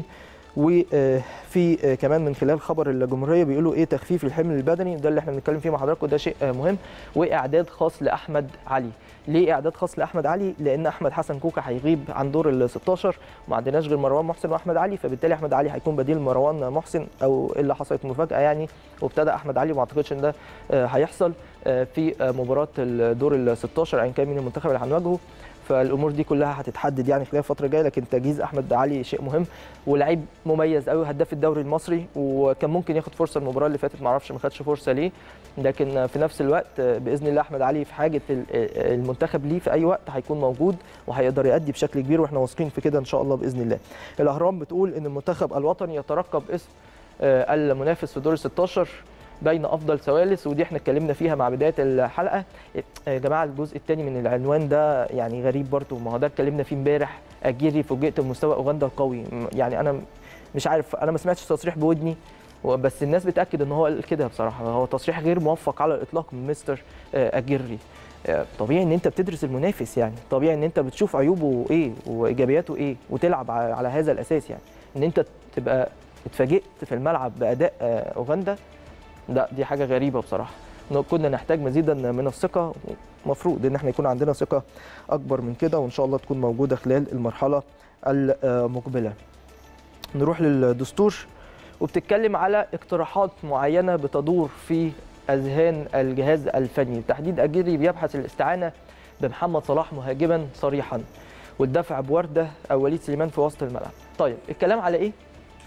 وفي كمان من خلال خبر الجمهوريه بيقولوا ايه؟ تخفيف الحمل البدني، ده اللي احنا بنتكلم فيه مع حضراتكم، ده شيء مهم، واعداد خاص لاحمد علي. ليه اعداد خاص لاحمد علي؟ لان احمد حسن كوكا هيغيب عن دور ال ستاشر، وما عندناش غير مروان محسن واحمد علي، فبالتالي احمد علي هيكون بديل مروان محسن، او الا حصلت مفاجاه يعني وابتدى احمد علي، وما اعتقدش ان ده هيحصل في مباراه الدور ال ستاشر ايا كان مين المنتخب اللي هنواجهه. فالامور دي كلها هتتحدد يعني خلال الفتره الجايه، لكن تجهيز احمد علي شيء مهم، ولاعيب مميز قوي، هداف الدوري المصري، وكان ممكن ياخد فرصه المباراه اللي فاتت، ما اعرفش ما خدش فرصه ليه، لكن في نفس الوقت باذن الله احمد علي في حاجه المنتخب ليه في اي وقت هيكون موجود وهيقدر يؤدي بشكل كبير، واحنا واثقين في كده ان شاء الله باذن الله. الاهرام بتقول ان المنتخب الوطني يترقب اسم المنافس في دور ال ستاشر بين افضل ثوالث، ودي احنا اتكلمنا فيها مع بدايه الحلقه. يا جماعه الجزء الثاني من العنوان ده يعني غريب برضه، ما هو ده اتكلمنا فيه امبارح. اجيري فوجئت بمستوى اوغندا القوي، يعني انا مش عارف، انا ما سمعتش تصريح بودني بس الناس بتاكد ان هو قال كده. بصراحه هو تصريح غير موفق على الاطلاق من مستر اجيري. طبيعي ان انت بتدرس المنافس، يعني طبيعي ان انت بتشوف عيوبه ايه وايجابياته ايه وتلعب على هذا الاساس. يعني ان انت تبقى اتفاجئت في الملعب باداء اوغندا، لا دي حاجه غريبه بصراحه. كنا نحتاج مزيدا من الثقه، المفروض ان احنا يكون عندنا ثقه اكبر من كده، وان شاء الله تكون موجوده خلال المرحله المقبله. نروح للدستور، وبتتكلم على اقتراحات معينه بتدور في اذهان الجهاز الفني. بالتحديد اجيري بيبحث الاستعانه بمحمد صلاح مهاجما صريحا، والدفع بورده او وليد سليمان في وسط الملعب. طيب الكلام على ايه؟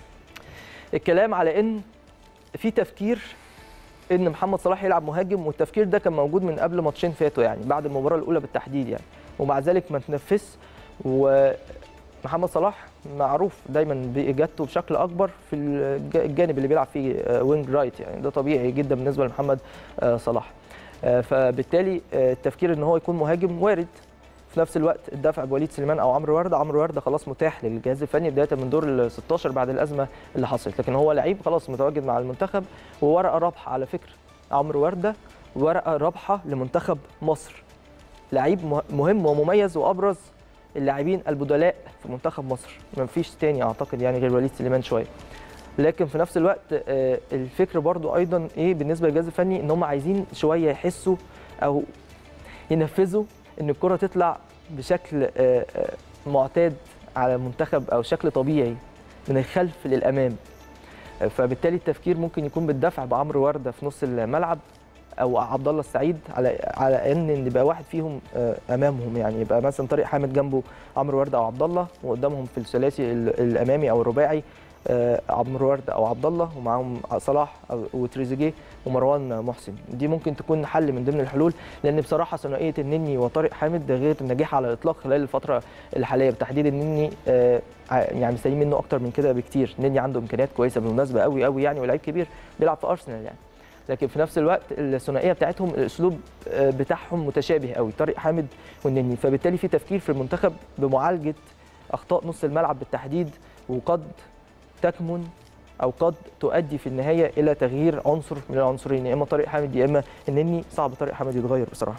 الكلام على ان في تفكير ان محمد صلاح يلعب مهاجم، والتفكير ده كان موجود من قبل ماتشين فاتوا، يعني بعد المباراه الاولى بالتحديد يعني، ومع ذلك ما تنفذش. ومحمد صلاح معروف دايما باجادته بشكل اكبر في الجانب اللي بيلعب فيه وينج رايت، يعني ده طبيعي جدا بالنسبه لمحمد صلاح. فبالتالي التفكير ان هو يكون مهاجم وارد. في نفس الوقت الدفع بوليد سليمان او عمرو ورده، عمرو ورده خلاص متاح للجهاز الفني بدايه من دور ال ستاشر بعد الازمه اللي حصلت، لكن هو لعيب خلاص متواجد مع المنتخب، وورقه رابحه على فكره. عمرو ورده ورقه رابحه لمنتخب مصر، لعيب مهم ومميز وابرز اللاعبين البدلاء في منتخب مصر، ما فيش تاني اعتقد يعني غير وليد سليمان شويه. لكن في نفس الوقت الفكر برضو ايضا ايه بالنسبه للجهاز الفني، ان هم عايزين شويه يحسوا او ينفذوا ان الكره تطلع بشكل معتاد على المنتخب او شكل طبيعي من الخلف للامام. فبالتالي التفكير ممكن يكون بالدفع بعمرو ورده في نص الملعب او عبد الله السعيد، على على ان يبقى واحد فيهم امامهم، يعني يبقى مثلا طارق حامد جنبه عمرو ورده او عبد الله، وقدامهم في الثلاثي الامامي او الرباعي عمرو ورده او عبد الله، ومعاهم صلاح وتريزيجيه ومروان محسن. دي ممكن تكون حل من ضمن الحلول، لان بصراحه ثنائيه النني وطارق حامد ده غير ناجحه على الاطلاق خلال الفتره الحاليه. بالتحديد النني يعني مستنيين منه اكتر من كده بكتير. النني عنده امكانيات كويسه بالمناسبه قوي قوي يعني، ولاعيب كبير بيلعب في ارسنال يعني، لكن في نفس الوقت الثنائيه بتاعتهم الاسلوب بتاعهم متشابه قوي، طارق حامد والنني. فبالتالي في تفكير في المنتخب بمعالجه اخطاء نص الملعب بالتحديد، وقد تكمن او قد تؤدي في النهايه الى تغيير عنصر من العنصرين، يا اما طارق حامد يا اما النني. صعب طارق حامد يتغير بصراحه.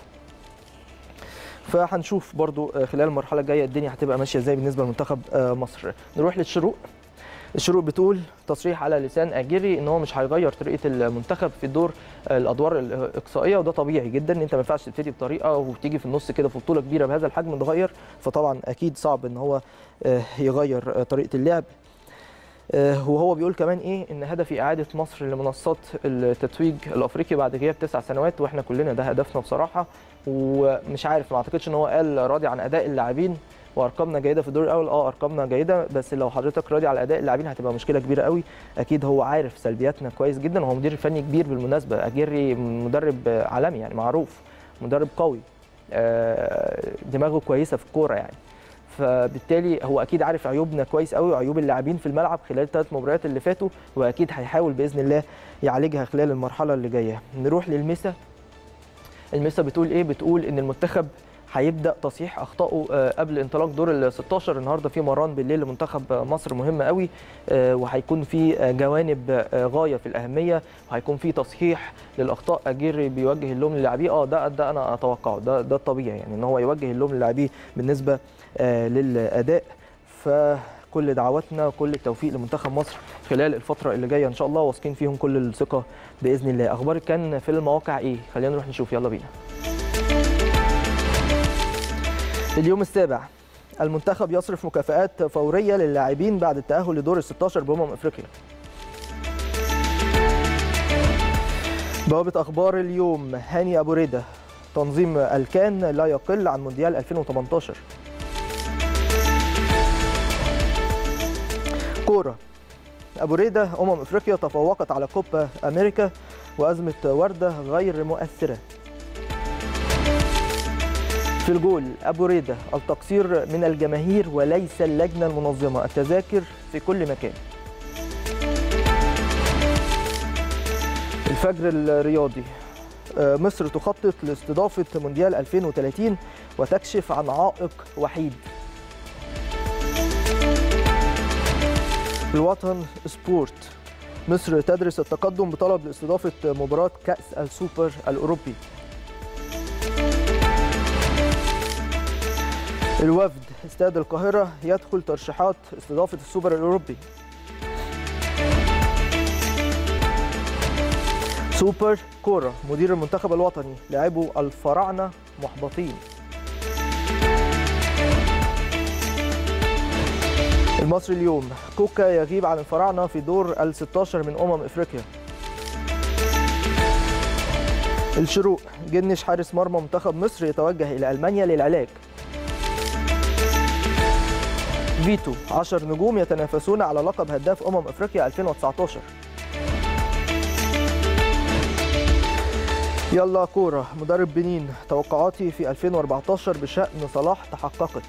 فهنشوف برضو خلال المرحله الجايه الدنيا هتبقى ماشيه ازاي بالنسبه لمنتخب مصر. نروح للشروق. الشروق بتقول تصريح على لسان اجيري ان هو مش هيغير طريقه المنتخب في دور الادوار الاقصائيه، وده طبيعي جدا. انت ما ينفعش تبتدي بطريقه وتيجي في النص كده في بطوله كبيره بهذا الحجم تغير، فطبعا اكيد صعب ان هو يغير طريقه اللعب. وهو بيقول كمان ايه، ان هدفي اعاده مصر لمنصات التتويج الافريقي بعد غياب تسع سنوات، واحنا كلنا ده هدفنا بصراحه. ومش عارف، ما اعتقدش ان هو قال راضي عن اداء اللاعبين وارقامنا جيده في الدور الاول. اه ارقامنا جيده، بس لو حضرتك راضي على اداء اللاعبين هتبقى مشكله كبيره قوي. اكيد هو عارف سلبياتنا كويس جدا، وهو مدير فني كبير بالمناسبه. اجيري مدرب عالمي يعني، معروف مدرب قوي، دماغه كويسه في الكوره يعني. فبالتالي هو اكيد عارف عيوبنا كويس قوي وعيوب اللاعبين في الملعب خلال الثلاث مباريات اللي فاتوا، واكيد هيحاول باذن الله يعالجها خلال المرحله اللي جايه. نروح للمسا. المسا بتقول ايه؟ بتقول ان المنتخب هيبدا تصحيح اخطائه قبل انطلاق دور ال ستاشر. النهارده في مران بالليل لمنتخب مصر مهمه قوي، وهيكون في جوانب غايه في الاهميه، وهيكون في تصحيح للاخطاء. اجيري بيوجه اللوم للاعبيه، اه ده ده انا اتوقعه، ده ده الطبيعي يعني، ان هو يوجه اللوم للاعبيه بالنسبه للاداء. فكل دعواتنا وكل التوفيق لمنتخب مصر خلال الفتره اللي جايه ان شاء الله، واثقين فيهم كل الثقه باذن الله. اخبار كان في المواقع ايه؟ خلينا نروح نشوف، يلا بينا. اليوم السابع، المنتخب يصرف مكافآت فوريه للاعبين بعد التاهل لدور ال ستاشر بامم افريقيا. بوابه اخبار اليوم، هاني ابو ريده، تنظيم الكان لا يقل عن مونديال ألفين وثمانية عشر. كوره، ابو ريده، امم افريقيا تفوقت على كوبا امريكا وازمه ورده غير مؤثره. في الجول، ابو ريده، التقصير من الجماهير وليس اللجنه المنظمه، التذاكر في كل مكان. الفجر الرياضي، مصر تخطط لاستضافة مونديال ألفين وثلاثين وتكشف عن عائق وحيد. الوطن سبورت، مصر تدرس التقدم بطلب لاستضافة مباراة كأس السوبر الأوروبي. الوفد، استاد القاهرة يدخل ترشيحات استضافة السوبر الأوروبي. سوبر كورة، مدير المنتخب الوطني، لاعبو الفراعنة محبطين. المصري اليوم، كوكا يغيب عن الفراعنة في دور ال ستة عشر من أمم إفريقيا. الشروق، جنش حارس مرمى منتخب مصر يتوجه إلى ألمانيا للعلاج. فيتو، عشر نجوم يتنافسون على لقب هداف أمم إفريقيا ألفين وتسعة عشر. يلا كورة، مدرب بنين، توقعاتي في ألفين وأربعة عشر بشأن صلاح تحققت.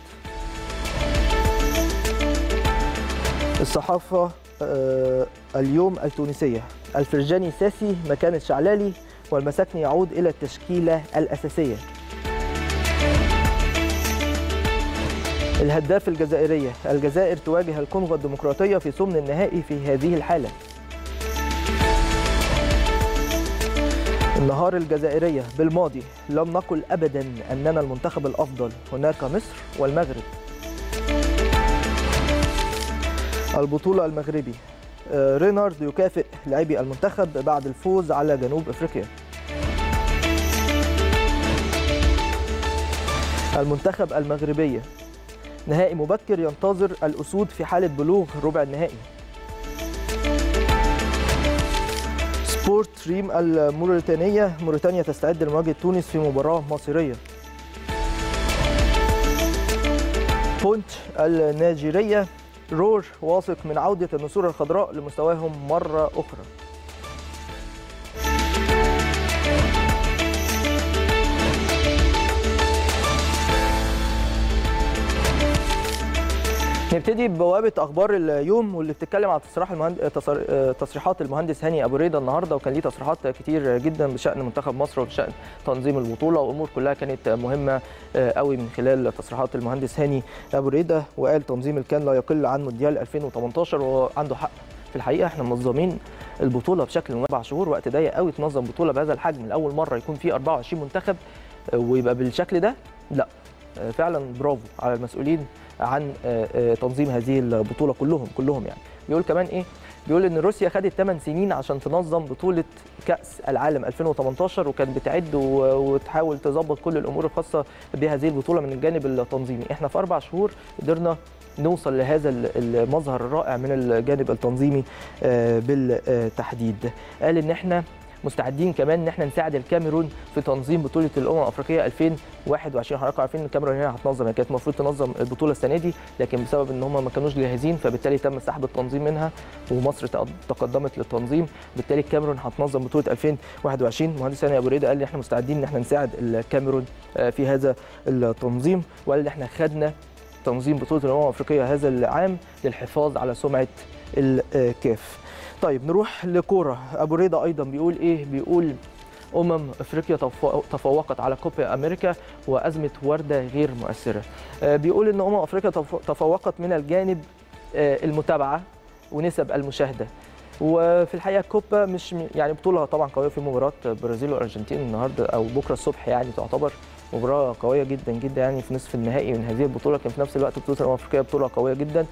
الصحافة آه اليوم التونسية، الفرجاني ساسي مكان الشعلالي والمساكني يعود إلى التشكيلة الأساسية. الهداف الجزائرية، الجزائر تواجه الكونغو الديمقراطية في ثمن النهائي في هذه الحالة. النهار الجزائرية، بالماضي لم نقل أبدا أننا المنتخب الأفضل، هناك مصر والمغرب. البطولة المغربي، رينارد يكافئ لاعبي المنتخب بعد الفوز على جنوب أفريقيا. المنتخب المغربية، نهائي مبكر ينتظر الأسود في حالة بلوغ ربع النهائي. سبورت ريم الموريتانية، موريتانيا تستعد لمواجهة تونس في مباراة مصيرية. بونت النيجيرية، رور واثق من عودة النسور الخضراء لمستواهم مرة أخرى. نبتدي ببوابه اخبار اليوم واللي بتتكلم على تصريح المهند... تصريحات المهندس هاني ابو ريده النهارده، وكان ليه تصريحات كتير جدا بشان منتخب مصر وبشان تنظيم البطوله، وامور كلها كانت مهمه قوي من خلال تصريحات المهندس هاني ابو ريده. وقال تنظيم الكان لا يقل عن مونديال ألفين وثمانية عشر، وعنده حق في الحقيقه. احنا منظمين البطوله بشكل من اربع شهور، وقت ضيق قوي تنظم بطوله بهذا الحجم، لاول مره يكون في أربعة وعشرين منتخب ويبقى بالشكل ده. لا فعلا برافو على المسؤولين عن تنظيم هذه البطوله كلهم كلهم يعني. بيقول كمان ايه؟ بيقول ان روسيا خدت ثمان سنين عشان تنظم بطوله كاس العالم ألفين وثمانية عشر، وكانت بتعد وتحاول تظبط كل الامور الخاصه بهذه البطوله من الجانب التنظيمي. احنا في اربع شهور قدرنا نوصل لهذا المظهر الرائع من الجانب التنظيمي بالتحديد. قال ان احنا مستعدين كمان ان احنا نساعد الكاميرون في تنظيم بطوله الامم الافريقيه ألفين وواحد وعشرين. حضراتكم عارفين ان الكاميرون هنا هتنظم، هي كانت المفروض تنظم البطوله السنه دي، لكن بسبب ان هم ما كانوش جاهزين فبالتالي تم سحب التنظيم منها، ومصر تقدمت للتنظيم، بالتالي الكاميرون هتنظم بطوله ألفين وواحد وعشرين. المهندس هاني ابو ريده قال لي احنا مستعدين ان احنا نساعد الكاميرون في هذا التنظيم، وقال ان احنا خدنا تنظيم بطوله الامم الافريقيه هذا العام للحفاظ على سمعه الكاف. طيب نروح لكوره. ابو ريده ايضا بيقول ايه؟ بيقول امم افريقيا تفوقت على كوبا امريكا وازمه ورده غير مؤثره. بيقول ان امم افريقيا تفوقت من الجانب المتابعه ونسب المشاهده، وفي الحقيقه كوبا مش يعني بطوله طبعا قويه، في مباراه البرازيل والارجنتين النهارده او بكره الصبح، يعني تعتبر مباراه قويه جدا جدا يعني في نصف النهائي من هذه البطوله، لكن في نفس الوقت بطوله الامم الافريقيه بطوله قويه جدا.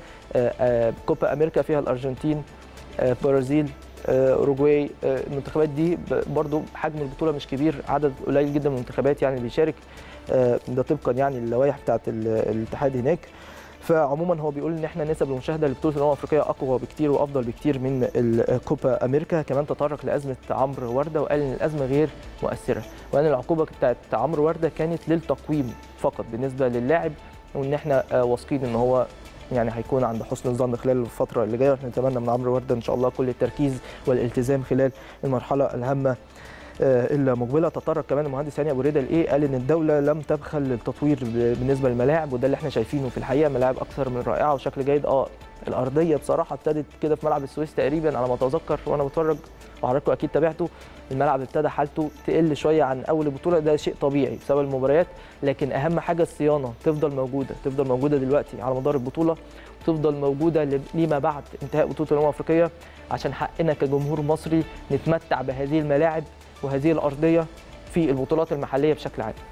كوبا امريكا فيها الارجنتين، برازيل، اوروجواي، المنتخبات دي برضو حجم البطوله مش كبير، عدد قليل جدا من المنتخبات يعني اللي بيشارك، ده طبقا يعني اللوائح بتاعه الاتحاد هناك. فعموما هو بيقول ان احنا نسب المشاهده لبطوله الامم الافريقيه اقوى بكتير وافضل بكتير من الكوبا امريكا. كمان تطرق لازمه عمرو ورده وقال ان الازمه غير مؤثره، وان العقوبه بتاعه عمرو ورده كانت للتقويم فقط بالنسبه للاعب، وان احنا واثقين ان هو يعني هيكون عند حسن الظن خلال الفتره اللي جايه. واحنا نتمنى من عمرو ورده ان شاء الله كل التركيز والالتزام خلال المرحله الهامه المقبله. تطرق كمان المهندس هاني ابو ريده لايه؟ قال ان الدوله لم تبخل للتطوير بالنسبه للملاعب، وده اللي احنا شايفينه في الحقيقه، ملاعب اكثر من رائعه وشكل جيد. اه الارضيه بصراحه ابتدت كده في ملعب السويس تقريبا على ما اتذكر وانا بتفرج، وحضراتكم اكيد تابعته، الملعب ابتدى حالته تقل شويه عن اول البطوله، ده شيء طبيعي بسبب المباريات، لكن اهم حاجه الصيانه تفضل موجوده، تفضل موجوده دلوقتي على مدار البطوله، تفضل موجوده لما بعد انتهاء بطوله الامم الافريقيه، عشان حقنا كجمهور مصري نتمتع بهذه الملاعب وهذه الارضيه في البطولات المحليه بشكل عام.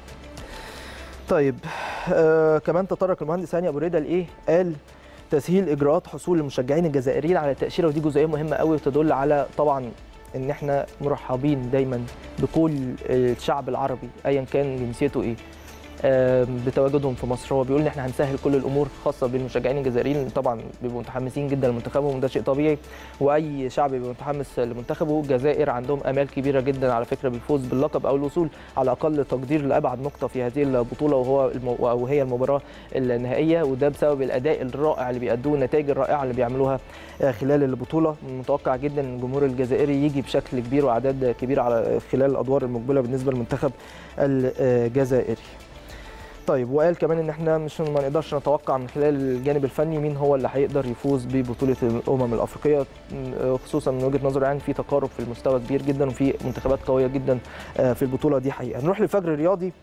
طيب آه كمان تطرق المهندس هاني ابو ريده لايه؟ قال تسهيل اجراءات حصول المشجعين الجزائريين على التاشيره، ودي جزئيه مهمه قوي وتدل على طبعا ان احنا مرحبين دايما بكل الشعب العربي ايا كان جنسيته ايه بتواجدهم في مصر. هو بيقول ان احنا هنسهل كل الامور خاصه بالمشجعين الجزائريين، طبعا بيبقوا متحمسين جدا لمنتخبهم وده شيء طبيعي، واي شعب بيبقى متحمس لمنتخبه. الجزائر عندهم امال كبيره جدا على فكره بالفوز باللقب او الوصول على اقل تقدير لابعد نقطه في هذه البطوله، وهو المو... او هي المباراه النهائيه، وده بسبب الاداء الرائع اللي بيأدوه، النتائج الرائعه اللي بيعملوها خلال البطوله. متوقع جدا ان الجمهور الجزائري يجي بشكل كبير واعداد كبيره على خلال الادوار المقبله بالنسبه للمنتخب الجزائري. طيب وقال كمان ان احنا مش ما نقدرش نتوقع من خلال الجانب الفني مين هو اللي هيقدر يفوز ببطوله الامم الافريقيه، خصوصا من وجهه نظري يعني في تقارب في المستوى كبير جدا وفي منتخبات قويه جدا في البطوله دي حقيقه. نروح للفجر الرياضي.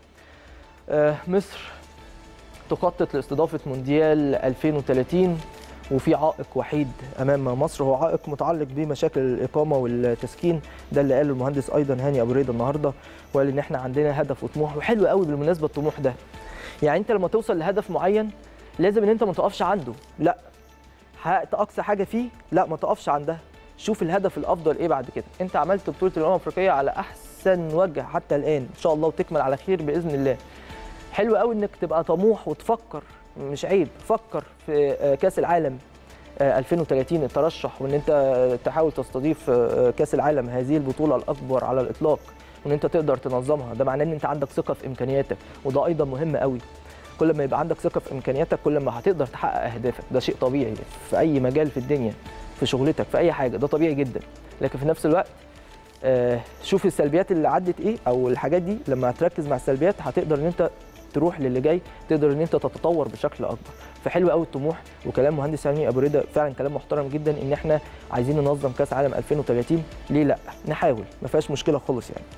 مصر تخطط لاستضافه مونديال ألفين وثلاثين وفي عائق وحيد امام مصر، هو عائق متعلق بمشاكل الاقامه والتسكين، ده اللي قاله المهندس ايضا هاني ابو ريده النهارده، وقال ان احنا عندنا هدف وطموح، وحلو قوي بالمناسبه الطموح ده. يعني انت لما توصل لهدف معين لازم ان انت ما تقفش عنده، لا حققت اقصى حاجه فيه، لا ما تقفش عندها، شوف الهدف الافضل ايه بعد كده. انت عملت بطوله الامم الافريقيه على احسن وجه حتى الان ان شاء الله وتكمل على خير باذن الله. حلو قوي انك تبقى طموح وتفكر، مش عيب، فكر في كاس العالم ألفين وثلاثين الترشح، وان انت تحاول تستضيف كاس العالم، هذه البطوله الاكبر على الاطلاق، وان انت تقدر تنظمها. ده معناه ان انت عندك ثقه في امكانياتك، وده ايضا مهم قوي. كل ما يبقى عندك ثقه في امكانياتك كل ما هتقدر تحقق اهدافك، ده شيء طبيعي في اي مجال في الدنيا، في شغلتك، في اي حاجه، ده طبيعي جدا. لكن في نفس الوقت شوف السلبيات اللي عدت ايه، او الحاجات دي لما هتركز مع السلبيات هتقدر ان انت تروح للي جاي، تقدر ان انت تتطور بشكل اكبر. فحلو قوي الطموح، وكلام مهندس هاني ابو ريده فعلا كلام محترم جدا، ان احنا عايزين ننظم كاس عالم ألفين وثلاثين، ليه لا؟ نحاول، ما فيهاش مشكله خالص يعني.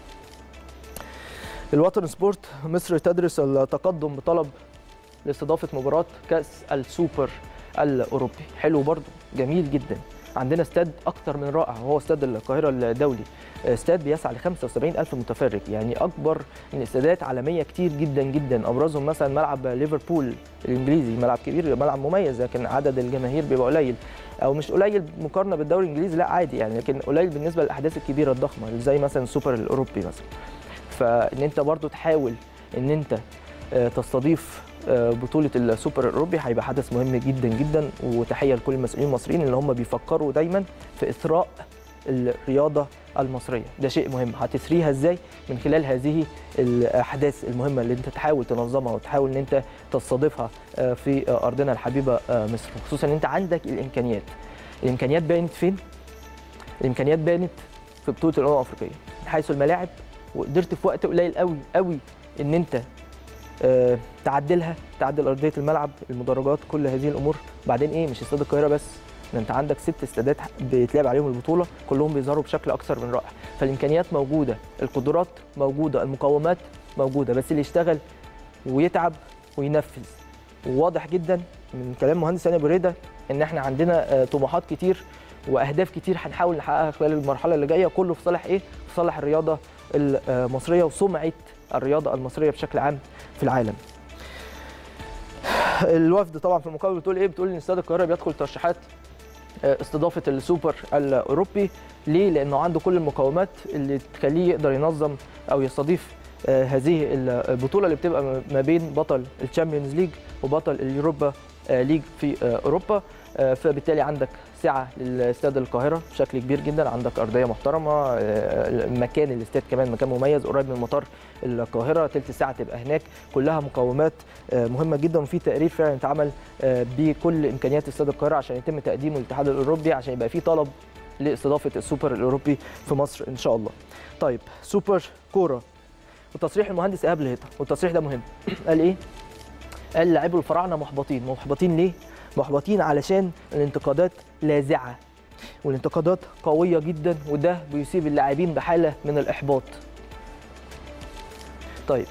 الوطن سبورت، مصر تدرس التقدم بطلب لاستضافه مباراه كاس السوبر الاوروبي، حلو برضو، جميل جدا. عندنا استاد اكثر من رائع وهو استاد القاهره الدولي، استاد بيسع ل خمسة وسبعين ألف متفرج، يعني اكبر من استادات عالميه كتير جدا جدا، ابرزهم مثلا ملعب ليفربول الانجليزي، ملعب كبير، ملعب مميز، لكن عدد الجماهير بيبقى قليل، او مش قليل مقارنه بالدوري الانجليزي، لا عادي يعني، لكن قليل بالنسبه للاحداث الكبيره الضخمه زي مثلا السوبر الاوروبي مثلا. فان انت برضو تحاول ان انت تستضيف بطولة السوبر الأوروبي هيبقى حدث مهم جدا جدا، وتحية لكل المسؤولين المصريين اللي هم بيفكروا دايما في إثراء الرياضة المصرية، ده شيء مهم. هتثريها ازاي؟ من خلال هذه الأحداث المهمة اللي انت تحاول تنظمها وتحاول ان انت تستضيفها في أرضنا الحبيبة مصر، خصوصا ان انت عندك الإمكانيات. الإمكانيات بانت فين؟ الإمكانيات بانت في بطولة الأمم الأفريقية من حيث الملاعب، وقدرت في وقت قليل قوي قوي ان انت أه تعدلها، تعدل ارضيه الملعب، المدرجات، كل هذه الامور. بعدين ايه، مش استاد القاهره بس، ده انت عندك ست استادات بيتلعب عليهم البطوله، كلهم بيظهروا بشكل اكثر من رائع. فالامكانيات موجوده، القدرات موجوده، المقومات موجوده، بس اللي يشتغل ويتعب وينفذ. وواضح جدا من كلام مهندس هاني ابو ريده ان احنا عندنا طموحات كتير واهداف كتير هنحاول نحققها خلال المرحله اللي جايه، كله في صالح ايه؟ في صالح الرياضه المصريه وسمعه الرياضه المصريه بشكل عام في العالم. الوفد طبعا في المقابل بتقول ايه؟ بتقول ان استاد القاهره بيدخل ترشيحات استضافه السوبر الاوروبي، ليه؟ لانه عنده كل المقومات اللي تخليه يقدر ينظم او يستضيف هذه البطوله اللي بتبقى ما بين بطل الشامبيونز ليج وبطل اليوروبا ليج في اوروبا. فبالتالي عندك سعه للاستاد القاهره بشكل كبير جدا، عندك ارضيه محترمه، مكان الاستاد كمان مكان مميز قريب من مطار القاهره، ثلث ساعه تبقى هناك، كلها مقومات مهمه جدا. وفي تقرير فعلا اتعمل بكل امكانيات استاد القاهره عشان يتم تقديمه للاتحاد الاوروبي، عشان يبقى في طلب لاستضافه السوبر الاوروبي في مصر ان شاء الله. طيب سوبر كوره وتصريح المهندس ايهاب الهيطه، والتصريح ده مهم. قال ايه؟ قال لاعبو الفراعنه محبطين. محبطين ليه؟ محبطين علشان الانتقادات لاذعه والانتقادات قويه جدا، وده بيصيب اللاعبين بحاله من الاحباط. طيب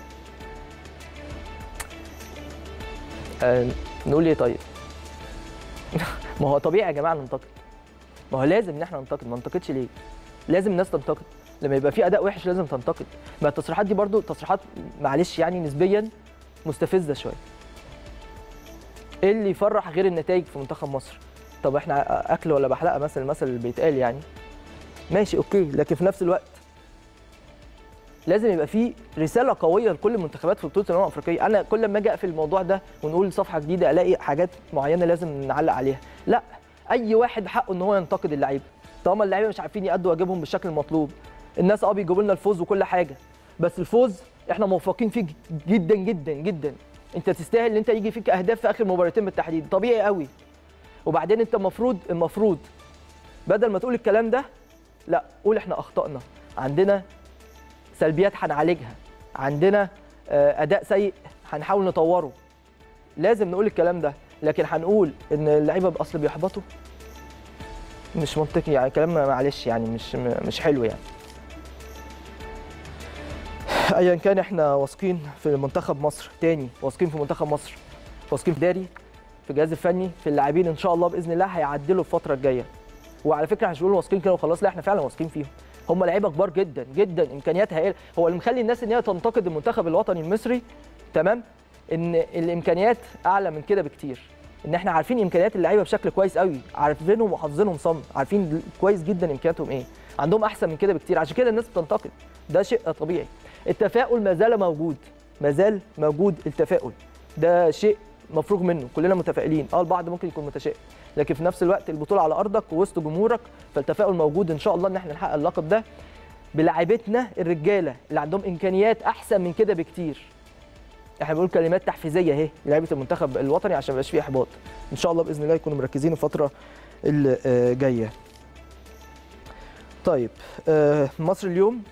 آه نقول ايه طيب؟ ما هو طبيعي يا جماعه ننتقد، ما هو لازم ان احنا ننتقد، ما ننتقدش ليه؟ لازم الناس تنتقد، لما يبقى في اداء وحش لازم تنتقد. ما التصريحات دي برضو تصريحات معلش يعني نسبيا مستفزه شويه. ايه اللي يفرح غير النتائج في منتخب مصر؟ طب احنا اكل ولا بحلقه مثلا المثل اللي بيتقال يعني، ماشي اوكي، لكن في نفس الوقت لازم يبقى في رساله قويه لكل المنتخبات في بطوله الامم الافريقيه. انا كل ما اجي اقفل الموضوع ده ونقول صفحه جديده الاقي حاجات معينه لازم نعلق عليها. لا، اي واحد حقه ان هو ينتقد اللعيبه طالما اللعيبه مش عارفين يأدوا واجبهم بالشكل المطلوب. الناس اه بيجيبوا لنا الفوز وكل حاجه، بس الفوز احنا موفقين فيه جدا جدا جدا. انت تستاهل ان انت يجي فيك اهداف في اخر مباراتين بالتحديد، طبيعي قوي. وبعدين انت المفروض المفروض بدل ما تقول الكلام ده، لا قول احنا اخطأنا، عندنا سلبيات هنعالجها، عندنا اداء سيء هنحاول نطوره. لازم نقول الكلام ده، لكن هنقول ان اللعيبه باصل بيحبطوا، مش منطقي يعني، كلام معلش يعني مش مش حلو يعني. ايا كان احنا واثقين في منتخب مصر، تاني واثقين في منتخب مصر، واثقين في داري، في الجهاز الفني، في اللاعبين، ان شاء الله باذن الله هيعدلوا الفتره الجايه. وعلى فكره مش بنقول واثقين كده وخلاص، لا احنا فعلا واثقين فيهم. هم لعيبه كبار جدا جدا، امكانيات هائله. هو اللي مخلي الناس ان هي تنتقد المنتخب الوطني المصري تمام، ان الامكانيات اعلى من كده بكتير، ان احنا عارفين امكانيات اللعيبه بشكل كويس قوي، عارفينهم وحافظينهم صم، عارفين كويس جدا امكانياتهم ايه، عندهم احسن من كده بكتير، عشان كده الناس بتنتقد. ده شيء طبيعي. التفاؤل ما زال موجود، ما زال موجود التفاؤل، ده شيء مفروغ منه، كلنا متفائلين. اه البعض ممكن يكون متشائم، لكن في نفس الوقت البطوله على ارضك ووسط جمهورك، فالتفاؤل موجود ان شاء الله ان احنا نحقق اللقب ده بلاعيبتنا الرجاله اللي عندهم امكانيات احسن من كده بكتير. احنا بنقول كلمات تحفيزيه اهي لعيبه المنتخب الوطني عشان ما يبقاش فيه احباط. ان شاء الله باذن الله يكونوا مركزين الفتره اللي جايه. طيب مصر اليوم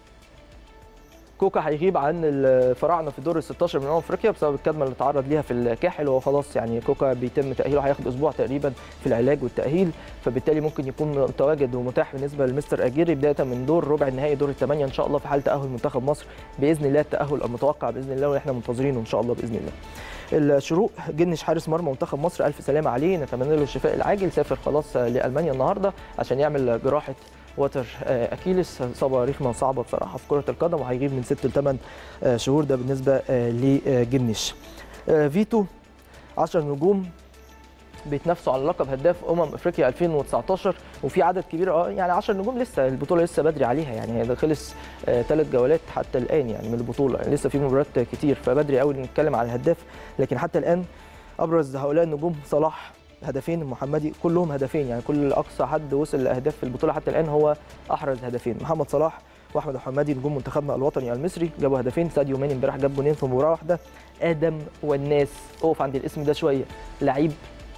كوكا هيغيب عن الفراعنه في دور ال ستاشر من امم افريقيا بسبب الكدمه اللي تعرض ليها في الكاحل، وهو خلاص يعني كوكا بيتم تاهيله، هياخد اسبوع تقريبا في العلاج والتاهيل، فبالتالي ممكن يكون متواجد ومتاح بالنسبه لمستر اجيري بدايه من دور ربع النهائي دور الثمانيه ان شاء الله في حال تاهل منتخب مصر باذن الله، التاهل المتوقع باذن الله واحنا منتظرينه ان شاء الله باذن الله. الشروق جنش حارس مرمى منتخب مصر الف سلامه عليه، نتمنى له الشفاء العاجل، سافر خلاص لالمانيا النهارده عشان يعمل جراحه وتر اكيليس، اصابه رخمه وصعبه بصراحه في كره القدم، وهيغيب من ست لثمان شهور، ده بالنسبه لجنش. فيتو عشر نجوم بيتنافسوا على لقب هداف امم افريقيا ألفين وتسعتاشر، وفي عدد كبير اه يعني عشر نجوم، لسه البطوله لسه بدري عليها يعني، هي خلص ثلاث جولات حتى الان يعني من البطوله، يعني لسه في مباريات كتير، فبدري قوي نتكلم على الهداف، لكن حتى الان ابرز هؤلاء النجوم صلاح هدفين، محمدي كلهم هدفين، يعني كل اقصى حد وصل لاهداف في البطوله حتى الان هو احرز هدفين. محمد صلاح واحمد محمدي نجوم منتخبنا الوطني المصري جابوا هدفين، ساديو ماني امبارح جاب جونين في مباراه واحده. ادم والناس، اقف عند الاسم ده شويه، لعيب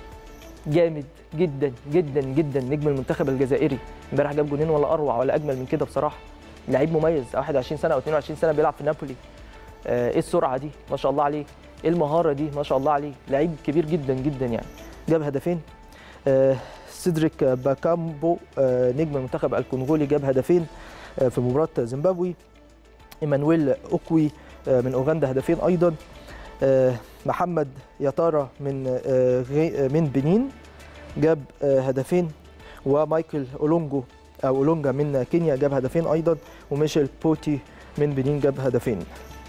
جامد جدا جدا جدا، نجم المنتخب الجزائري امبارح جاب جونين ولا اروع ولا اجمل من كده بصراحه، لعيب مميز، واحد وعشرين سنه او اتنين وعشرين سنه بيلعب في نابولي. آه ايه السرعه دي ما شاء الله عليه، ايه المهاره دي ما شاء الله عليه، لعيب كبير جدا جدا يعني، جاب هدفين. آه سيدريك باكامبو آه نجم المنتخب الكونغولي جاب هدفين آه في مباراه زيمبابوي. ايمانويل اوكوي آه من اوغندا هدفين ايضا. آه محمد ياتارا من آه من بنين جاب آه هدفين، ومايكل اولونجو او اولونجا من كينيا جاب هدفين ايضا، وميشيل بوتي من بنين جاب هدفين.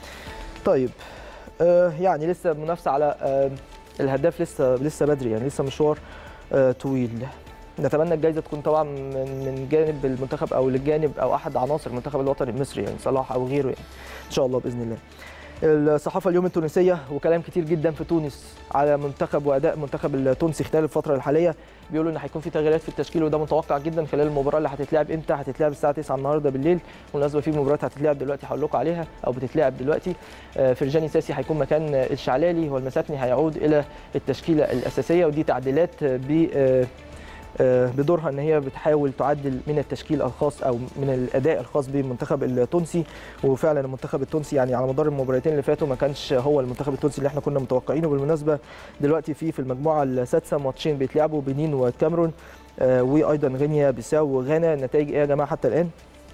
طيب آه يعني لسه منافسه على آه الهداف، لسه لسه بدري يعني، لسه مشوار آه طويل. نتمنى الجائزه تكون طبعا من جانب المنتخب او للجانب او احد عناصر المنتخب الوطني المصري يعني، صلاح او غيره يعني ان شاء الله باذن الله. الصحافه اليوم التونسيه وكلام كتير جدا في تونس على منتخب واداء المنتخب التونسي خلال الفتره الحاليه، بيقولوا ان هيكون في تغييرات في التشكيل، وده متوقع جدا خلال المباراه اللي هتتلعب امتى، هتتلعب الساعه تسعة النهارده بالليل، بالمناسبه في مباريات هتتلعب دلوقتي هقول لكم عليها او بتتلعب دلوقتي. فرجاني ساسي هيكون مكان الشعلالي، والمساكني هيعود الى التشكيله الاساسيه، ودي تعديلات ب بدورها ان هي بتحاول تعدل من التشكيل الخاص او من الاداء الخاص بالمنتخب التونسي. وفعلا المنتخب التونسي يعني على مدار المباراتين اللي فاتوا ما كانش هو المنتخب التونسي اللي احنا كنا متوقعينه. بالمناسبه دلوقتي في في المجموعه السادسه ماتشين بيتلعبوا، بنين والكاميرون وايضا غينيا بيساو وغانا. النتائج ايه يا جماعه حتى الان؟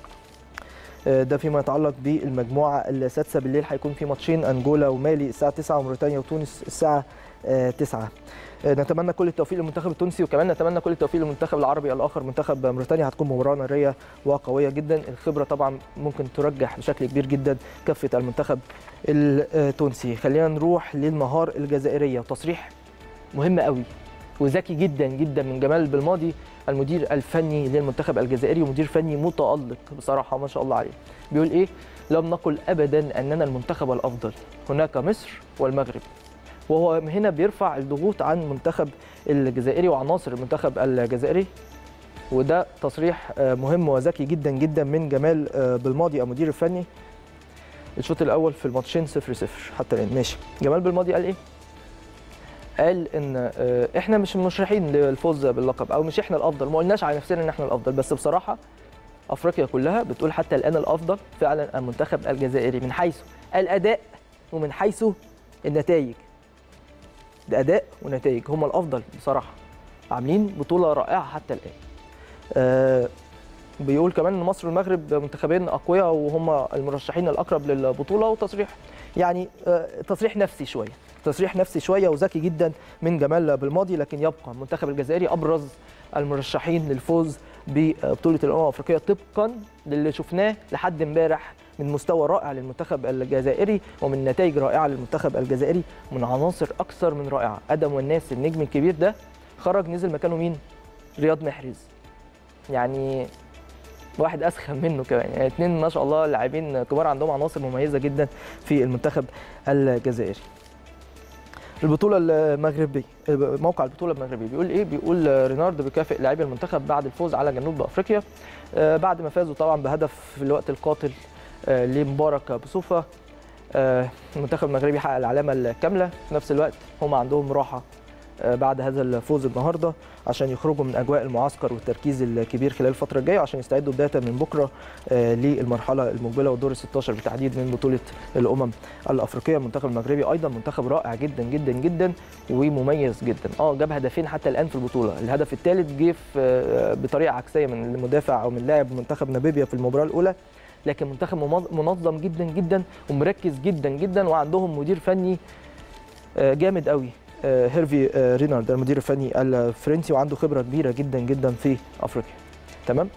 ده فيما يتعلق بالمجموعه السادسه. بالليل هيكون في ماتشين، انجولا ومالي الساعه تسعة وموريتانيا وتونس الساعه تسعة. نتمنى كل التوفيق للمنتخب التونسي، وكمان نتمنى كل التوفيق للمنتخب العربي الاخر منتخب موريتانيا. هتكون مباراه ناريه وقويه جدا. الخبره طبعا ممكن ترجح بشكل كبير جدا كفه المنتخب التونسي. خلينا نروح للنهار الجزائريه، تصريح مهم قوي وذكي جدا جدا من جمال بالماضي المدير الفني للمنتخب الجزائري، ومدير فني متالق بصراحه ما شاء الله عليه. بيقول ايه؟ لم نقل ابدا اننا المنتخب الافضل، هناك مصر والمغرب. وهو هنا بيرفع الضغوط عن المنتخب الجزائري وعناصر المنتخب الجزائري، وده تصريح مهم وذكي جدا جدا من جمال بالماضي المدير الفني. الشوط الاول في الماتشين صفر صفر حتى الان. ماشي، جمال بالماضي قال ايه؟ قال ان احنا مش مرشحين للفوز باللقب او مش احنا الافضل، ما قلناش على نفسنا ان احنا الافضل، بس بصراحه افريقيا كلها بتقول حتى الان الافضل فعلا المنتخب الجزائري من حيث الاداء ومن حيث النتائج. ده اداء ونتائج، هم الافضل بصراحه، عاملين بطوله رائعه حتى الان. آه بيقول كمان ان مصر والمغرب منتخبين اقوياء وهم المرشحين الاقرب للبطوله. وتصريح يعني آه تصريح نفسي شويه، تصريح نفسي شويه وذكي جدا من جمال بالماضي. لكن يبقى المنتخب الجزائري ابرز المرشحين للفوز ببطوله الامم الافريقيه طبقا للي شفناه لحد امبارح من مستوى رائع للمنتخب الجزائري ومن نتائج رائعه للمنتخب الجزائري ومن عناصر اكثر من رائعه. ادم والناس النجم الكبير ده خرج، نزل مكانه مين؟ رياض محرز، يعني واحد اسخن منه كمان، يعني اثنين ما شاء الله لاعبين كبار عندهم عناصر مميزه جدا في المنتخب الجزائري. البطوله المغربيه، موقع البطوله المغربي بيقول ايه؟ بيقول رينارد بيكافئ لاعبي المنتخب بعد الفوز على جنوب افريقيا بعد ما فازوا طبعا بهدف في الوقت القاتل لمبارك بوصوفه. المنتخب المغربي حقق العلامه الكامله، في نفس الوقت هم عندهم راحه بعد هذا الفوز النهارده عشان يخرجوا من اجواء المعسكر والتركيز الكبير خلال الفتره الجايه، عشان يستعدوا بدايه من بكره للمرحله المقبله والدور الستاشر بالتحديد من بطوله الامم الافريقيه. المنتخب المغربي ايضا منتخب رائع جدا جدا جدا ومميز جدا. اه جاب هدفين حتى الان في البطوله، الهدف الثالث جه بطريقه عكسيه من المدافع او من لاعب منتخب ناميبيا في المباراه الاولى، لكن منتخب منظم جدا جدا ومركز جدا جدا وعندهم مدير فني جامد قوي، هيرفي رينارد المدير الفني الفرنسي، وعنده خبره كبيره جدا جدا في افريقيا. تمام،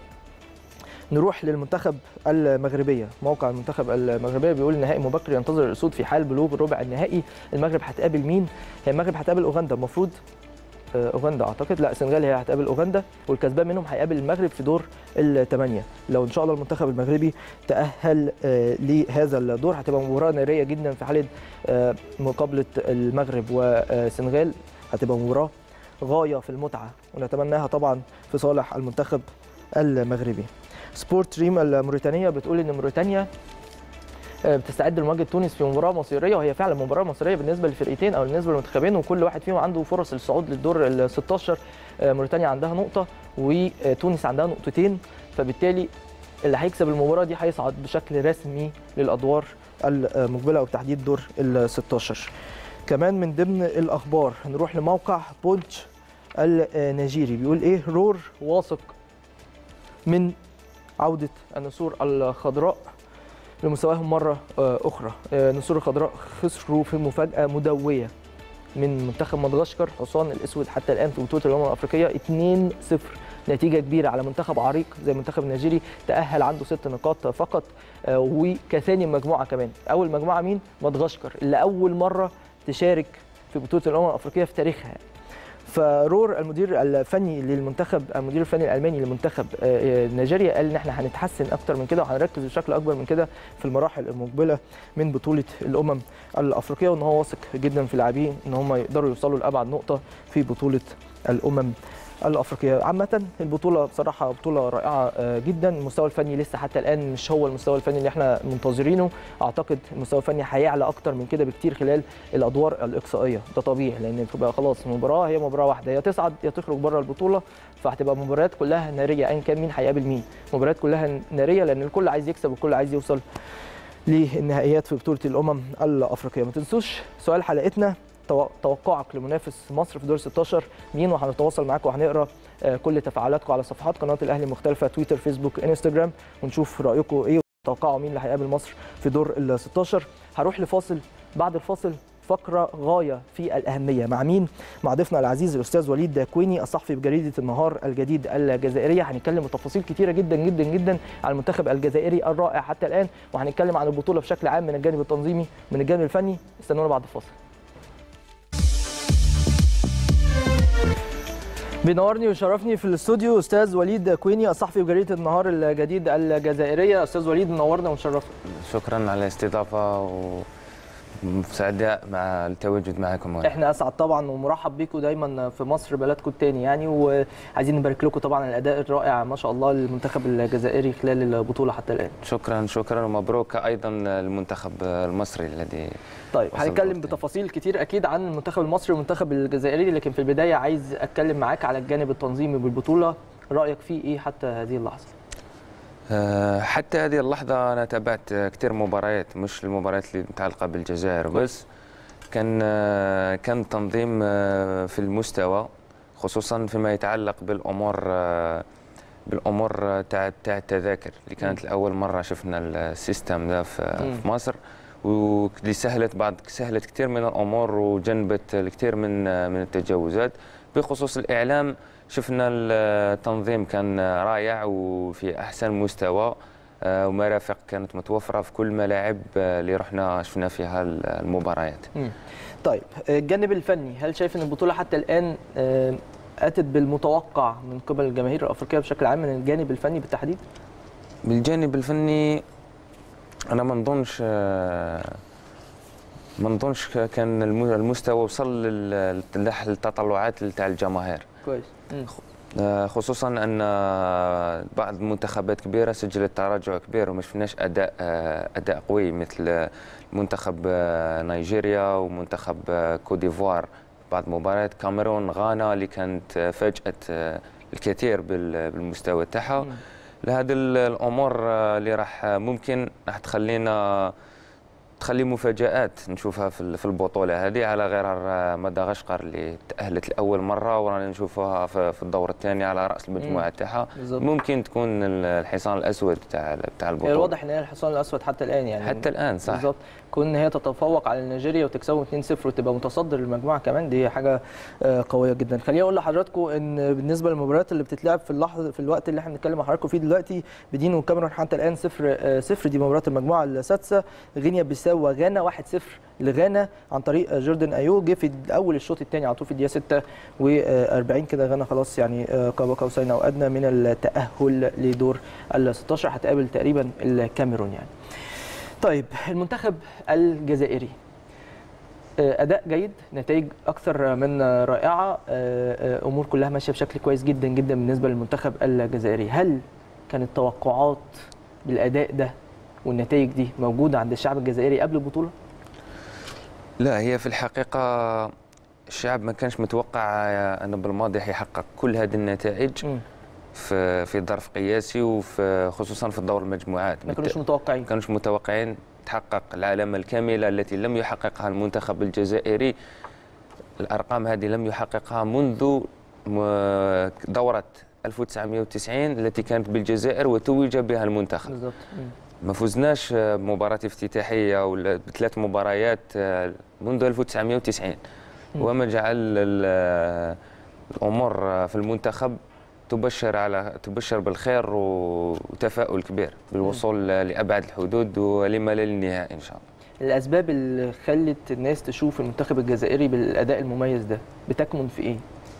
نروح للمنتخب المغربيه. موقع المنتخب المغربيه بيقول النهائي مبكر ينتظر الاسود في حال بلوغ الربع النهائي. المغرب هتقابل مين؟ هي المغرب هتقابل اوغندا المفروض، اوغندا اعتقد، لا السنغال هي هتقابل اوغندا، والكسبان منهم هيقابل المغرب في دور الثمانيه. لو ان شاء الله المنتخب المغربي تاهل لهذا الدور هتبقى مباراه ناريه جدا في حاله مقابله المغرب والسنغال، هتبقى مباراه غايه في المتعه ونتمناها طبعا في صالح المنتخب المغربي. سبورت ريم الموريتانيه بتقول ان موريتانيا بتستعد لمواجهه تونس في مباراه مصيريه، وهي فعلا مباراه مصيريه بالنسبه للفرقتين او بالنسبه للمنتخبين، وكل واحد فيهم عنده فرص للصعود للدور ال ستاشر. موريتانيا عندها نقطه وتونس عندها نقطتين، فبالتالي اللي هيكسب المباراه دي هيصعد بشكل رسمي للادوار المقبله او تحديد دور ال ستاشر. كمان من ضمن الاخبار هنروح لموقع بونتش النيجيري، بيقول ايه؟ رور واثق من عوده النسور الخضراء لمستواهم مرة أخرى. النسور الخضراء خسروا في مفاجأة مدوية من منتخب مدغشقر حصان الأسود حتى الآن في بطولة الأمم الأفريقية اتنين صفر، نتيجة كبيرة على منتخب عريق زي المنتخب النيجيري، تأهل عنده ست نقاط فقط وكثاني مجموعة كمان. أول مجموعة مين؟ مدغشقر اللي أول مرة تشارك في بطولة الأمم الأفريقية في تاريخها. فرور المدير الفني للمنتخب، المدير الفني الالماني للمنتخب نيجيريا، قال ان احنا هنتحسن اكتر من كده وهنركز بشكل اكبر من كده في المراحل المقبله من بطوله الامم الافريقيه، وان هو واثق جدا في لاعبيه ان هم يقدروا يوصلوا لابعد نقطه في بطوله الامم الافريقيه. عامه البطوله بصراحه بطوله رائعه جدا، المستوى الفني لسه حتى الان مش هو المستوى الفني اللي احنا منتظرينه، اعتقد المستوى الفني هيعلى اكتر من كده بكتير خلال الادوار الاقصائيه، ده طبيعي لان بتبقى خلاص مباراه هي مباراه واحده، يا تصعد يا تخرج بره البطوله، فهتبقى مباريات كلها ناريه ايا كان مين هيقابل مين، مباريات كلها ناريه لان الكل عايز يكسب والكل عايز يوصل للنهائيات في بطوله الامم الافريقيه. ما تنسوش سؤال حلقتنا، توقعك لمنافس مصر في دور ستاشر مين، وهنتواصل معاكم وهنقرا كل تفاعلاتكم على صفحات قناه الاهلي المختلفه تويتر فيسبوك انستجرام، ونشوف رايكم ايه وتوقعوا مين اللي هيقابل مصر في دور ال ستاشر. هروح لفاصل، بعد الفاصل فقره غايه في الاهميه مع مين؟ مع ضيفنا العزيز الاستاذ وليد كويني الصحفي بجريده النهار الجديد الجزائريه. هنتكلم بتفاصيل كتيره جدا جدا جدا عن المنتخب الجزائري الرائع حتى الان، وهنتكلم عن البطوله بشكل عام من الجانب التنظيمي من الجانب الفني. استنونا بعد الفاصل. بينورني ويشرفني في الاستوديو استاذ وليد كويني الصحفي بجريده النهار الجديد الجزائريه. استاذ وليد منورنا ونشرفنا. شكرا على الاستضافه و سعداء مع التواجد معكم. احنا اسعد طبعا ومرحب بيكم دايما في مصر بلدكم الثاني يعني، وعايزين نبارك لكم طبعا على الاداء الرائع ما شاء الله للمنتخب الجزائري خلال البطوله حتى الان. شكرا شكرا ومبروك ايضا المنتخب المصري الذي. طيب هنتكلم بتفاصيل كتير اكيد عن المنتخب المصري والمنتخب الجزائري، لكن في البدايه عايز اتكلم معاك على الجانب التنظيمي بالبطوله، رايك فيه ايه حتى هذه اللحظه؟ حتى هذه اللحظة أنا تابعت كثير مباريات، مش المباريات اللي متعلقة بالجزائر بس، كان كان تنظيم في المستوى خصوصا فيما يتعلق بالأمور بالأمور تاع تاع التذاكر اللي كانت لأول مرة شفنا السيستم ده في مصر، واللي سهلت بعض سهلت كثير من الأمور وجنبت الكثير من من التجاوزات. بخصوص الإعلام شفنا التنظيم كان رائع وفي أحسن مستوى، ومرافق كانت متوفرة في كل ملاعب اللي رحنا شفنا فيها المباريات. طيب الجانب الفني، هل شايف أن البطولة حتى الآن أتت بالمتوقع من قبل الجماهير الأفريقية بشكل عام من الجانب الفني بالتحديد؟ بالجانب الفني أنا ما نظنش ما نظنش كان المستوى وصل للتطلعات تاع الجماهير. كويس. خصوصا ان بعض المنتخبات كبيره سجلت تراجع كبير وما شفناش اداء اداء قوي مثل منتخب نيجيريا ومنتخب كوت ديفوار، بعض مباريات كاميرون غانا اللي كانت فاجأت الكثير بالمستوى تاعها. لهذه الامور اللي راح ممكن راح تخلينا تخلي مفاجآت نشوفها في البطولة هذه، على غير مدغشقر اللي تأهلت لأول مرة ورانا نشوفها في الدور الثاني على رأس المجموعة تاعها، ممكن تكون الحصان الأسود تاع تاع البطولة. الواضح ان هي الحصان الأسود حتى الآن يعني. حتى الآن صح. بالظبط، كون هي تتفوق على نيجيريا وتكسبهم اتنين صفر وتبقى متصدر المجموعة كمان، دي حاجة قوية جدا. خليني أقول لحضراتكم ان بالنسبة للمباريات اللي بتتلعب في اللحظة في الوقت اللي احنا بنتكلم مع حضراتكم فيه دلوقتي، بدين والكاميرون حتى الآن صفر صفر، دي مباراة المجموعة السادسة. غينيا بيساو وغانا واحد صفر لغانا عن طريق جوردن ايو، جه في اول الشوط الثاني على طول في الدقيقه ستة وأربعين كده غانا خلاص يعني قاب قوسين او ادنى من التاهل لدور ال ستاشر، هتقابل تقريبا الكاميرون يعني. طيب المنتخب الجزائري اداء جيد، نتائج اكثر من رائعه، امور كلها ماشيه بشكل كويس جدا جدا بالنسبه للمنتخب الجزائري. هل كانت توقعات بالاداء ده والنتائج دي موجوده عند الشعب الجزائري قبل البطوله؟ لا، هي في الحقيقه الشعب ما كانش متوقع ان بالماضي حيحقق كل هذه النتائج م. في في ظرف قياسي، وفي خصوصا في دور المجموعات ما كانوش متوقعين ما كانوش متوقعين تحقق العلامه الكامله التي لم يحققها المنتخب الجزائري. الارقام هذه لم يحققها منذ دوره ألف وتسعمائة وتسعين التي كانت بالجزائر وتوج بها المنتخب. بالضبط. ما فزناش بمباراة افتتاحية ولا بثلاث مباريات منذ ألف وتسعمائة وتسعين، وما جعل الأمور في المنتخب تبشر على تبشر بالخير وتفاؤل كبير بالوصول لأبعد الحدود ولما لا للنهائي إن شاء الله. الأسباب اللي خلت الناس تشوف المنتخب الجزائري بالأداء المميز ده بتكمن في إيه؟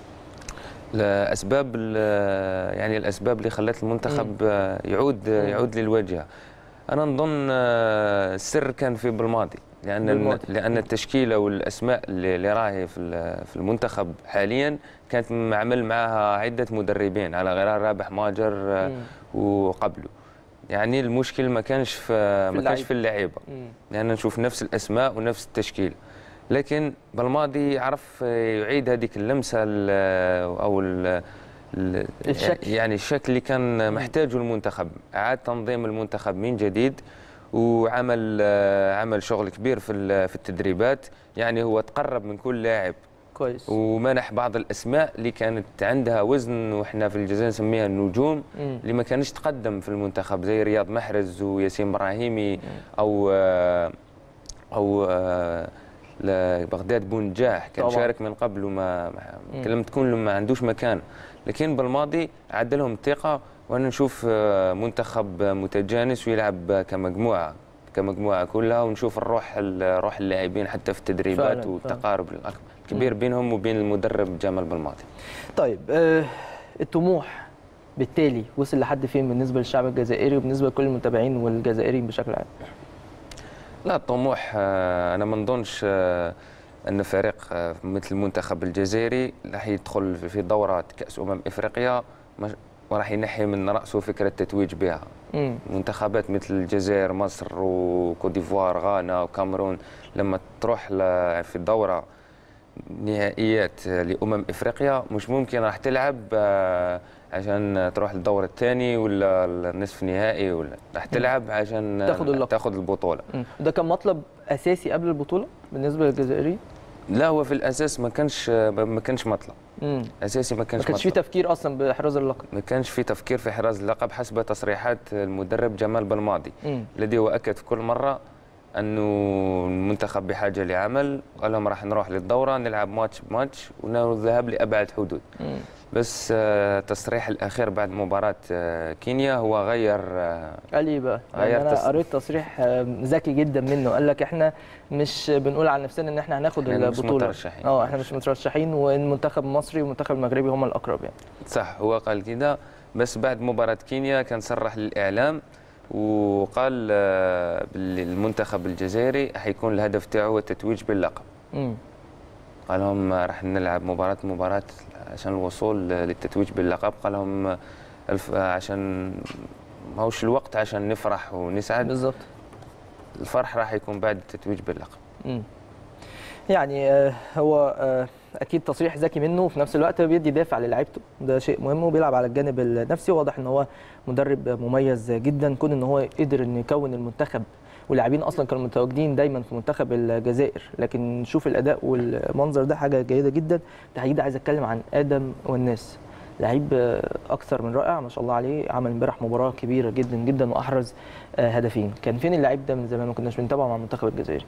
الأسباب يعني الأسباب اللي خلت المنتخب يعود يعود للواجهة، أنا نظن السر كان في بالماضي، لان لان التشكيله والاسماء اللي راهي في في المنتخب حاليا كانت معمل معها عده مدربين على غرار رابح ماجر مم. وقبله. يعني المشكل ما كانش في, في ما كانش في اللعيبه، لان يعني نشوف نفس الاسماء ونفس التشكيل، لكن بالماضي عرف يعيد هذيك اللمسه او ال الشكل، يعني الشكل اللي كان محتاجه المنتخب. عاد تنظيم المنتخب من جديد وعمل عمل شغل كبير في في التدريبات. يعني هو تقرب من كل لاعب كويس، ومنح بعض الاسماء اللي كانت عندها وزن، واحنا في الجزائر نسميها النجوم مم. اللي ما كانش تقدم في المنتخب، زي رياض محرز وياسين ابراهيمي مم. او او بغداد بونجاح كان طبعا شارك من قبل وما لم تكون ما عندوش مكان، لكن بالماضي عدلهم الثقه. وانا نشوف منتخب متجانس ويلعب كمجموعه كمجموعه كلها، ونشوف الروح روح اللاعبين حتى في التدريبات والتقارب الكبير بينهم وبين المدرب جمال بالماضي. طيب آه الطموح بالتالي وصل لحد فين بالنسبه للشعب الجزائري وبالنسبه لكل المتابعين والجزائريين بشكل عام؟ لا الطموح آه انا ما نظنش آه ان فريق آه مثل المنتخب الجزائري راح يدخل في دوره كاس امم افريقيا وراح ينحي من راسه فكره التتويج بها. مم. منتخبات مثل الجزائر، مصر وكوت ديفوار، غانا وكاميرون لما تروح في الدوره نهائيات لامم افريقيا مش ممكن راح تلعب عشان تروح للدور الثاني ولا النصف نهائي، ولا راح تلعب عشان تاخذ تاخذ البطوله. مم. ده كان مطلب اساسي قبل البطوله بالنسبه للجزائريين؟ لا هو في الاساس ما كانش ما كانش مطلب مم. اساسي، ما كانش ما كانش في تفكير اصلا بحراز اللقب، ما كانش في تفكير في حراز اللقب حسب تصريحات المدرب جمال بالماضي الذي هو اكد في كل مره انه المنتخب بحاجه لعمل، قال لهم راح نروح للدوره نلعب ماتش بماتش ونذهب لابعد حدود. مم. بس التصريح الاخير بعد مباراه كينيا هو غير قال لي بقى غير يعني انا تصريح. قريت تصريح ذكي جدا منه، قال لك احنا مش بنقول عن نفسنا ان احنا هناخد البطوله، اه احنا مش مترشحين، وان المنتخب المصري والمنتخب المغربي هم الاقرب يعني. صح هو قال كده، بس بعد مباراه كينيا كان صرح للاعلام وقال المنتخب الجزائري حيكون الهدف تاعو هو التتويج باللقب. امم قال لهم راح نلعب مباراه مباراه عشان الوصول للتتويج باللقب. قال لهم عشان ما هوش الوقت عشان نفرح ونسعد، بالظبط الفرح راح يكون بعد التتويج باللقب. امم يعني آه هو آه اكيد تصريح ذكي منه، وفي نفس الوقت بيدي دافع للاعيبته، ده شيء مهم، وبيلعب على الجانب النفسي. واضح ان هو مدرب مميز جدا، كون ان هو قدر انه يكون المنتخب واللاعبين اصلا كانوا متواجدين دايما في منتخب الجزائر، لكن نشوف الاداء والمنظر ده حاجه جيده جدا. تحديدا عايز اتكلم عن ادم والناس، لعيب اكثر من رائع ما شاء الله عليه، عمل امبارح مباراه كبيره جدا جدا واحرز هدفين. كان فين اللعيب ده من زمان؟ ما كناش بنتابعه مع المنتخب الجزائري.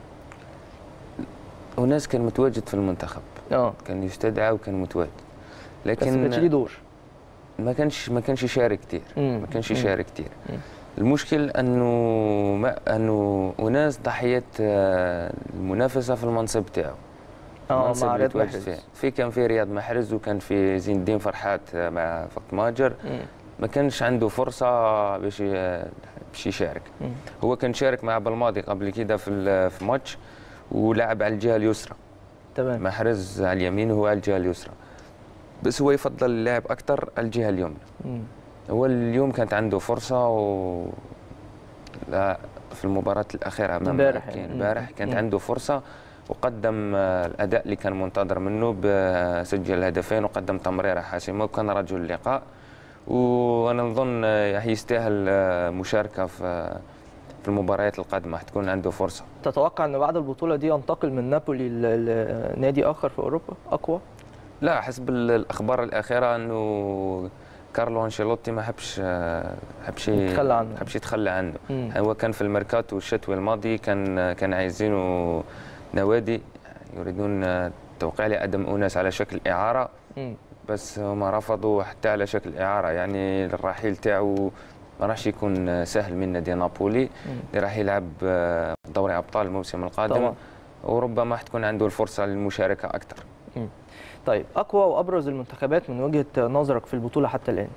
وناس كان متواجد في المنتخب، اه كان يستدعى وكان متواجد، لكن بس ما كانش ليه دور، ما كانش ما كانش يشارك كثير، ما كانش يشارك كثير. المشكل انه ما انه وناس ضحيه المنافسه في المنصب تاعو. اه مع رياض محرز، في كان في رياض محرز وكان في زين الدين فرحات مع فقط ماجر، ما كانش عنده فرصه باش باش يشارك. مم. هو كان شارك مع بالماضي قبل كده في في ماتش ولعب على الجهه اليسرى، تمام، محرز على اليمين وهو على الجهه اليسرى، بس هو يفضل اللعب اكثر على الجهه اليمنى. هو اليوم كانت عنده فرصه و لا في المباراه الاخيره امام امبارح امبارح كانت عنده فرصه وقدم الاداء اللي كان منتظر منه، بسجل هدفين وقدم تمريره حاسمه وكان رجل اللقاء، وانا نظن يستاهل مشاركه في في المباريات القادمه، حتكون عنده فرصه. تتوقع ان بعد البطوله دي ينتقل من نابولي لنادي اخر في اوروبا اقوى؟ لا حسب الاخبار الاخيره انه كارلو انشيلوتي ما حبش حبش يتخلى عنه حبش يتخلى عنه. مم. هو كان في الميركاتو الشتوي الماضي كان كان عايزينه نوادي يريدون توقيع لادم اوناس على شكل اعاره. مم. بس هم رفضوا حتى على شكل اعاره، يعني الرحيل تاعو ما راحش يكون سهل من نادي نابولي اللي راح يلعب دوري ابطال الموسم القادم طبعا. وربما حتكون عنده الفرصه للمشاركه اكثر. مم. طيب اقوى وابرز المنتخبات من وجهه نظرك في البطوله حتى الان؟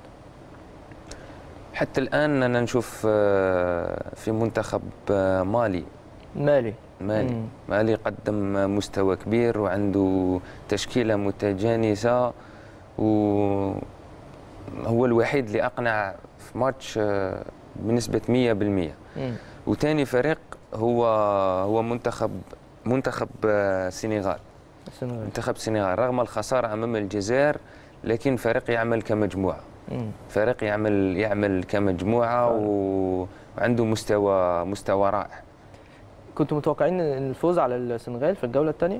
حتى الان انا نشوف في منتخب مالي مالي مالي مم. مالي قدم مستوى كبير وعنده تشكيلة متجانسة، وهو الوحيد اللي أقنع في ماتش آه، بنسبة مية بالمية. مم. وثاني فريق هو هو منتخب منتخب آه، السنغال. السنغال. منتخب السنغال رغم الخسارة أمام الجزائر، لكن فريق يعمل كمجموعة. مم. فريق يعمل يعمل كمجموعة و- وعنده مستوى مستوى رائع. كنتوا متوقعين ان الفوز على السنغال في الجوله الثانيه؟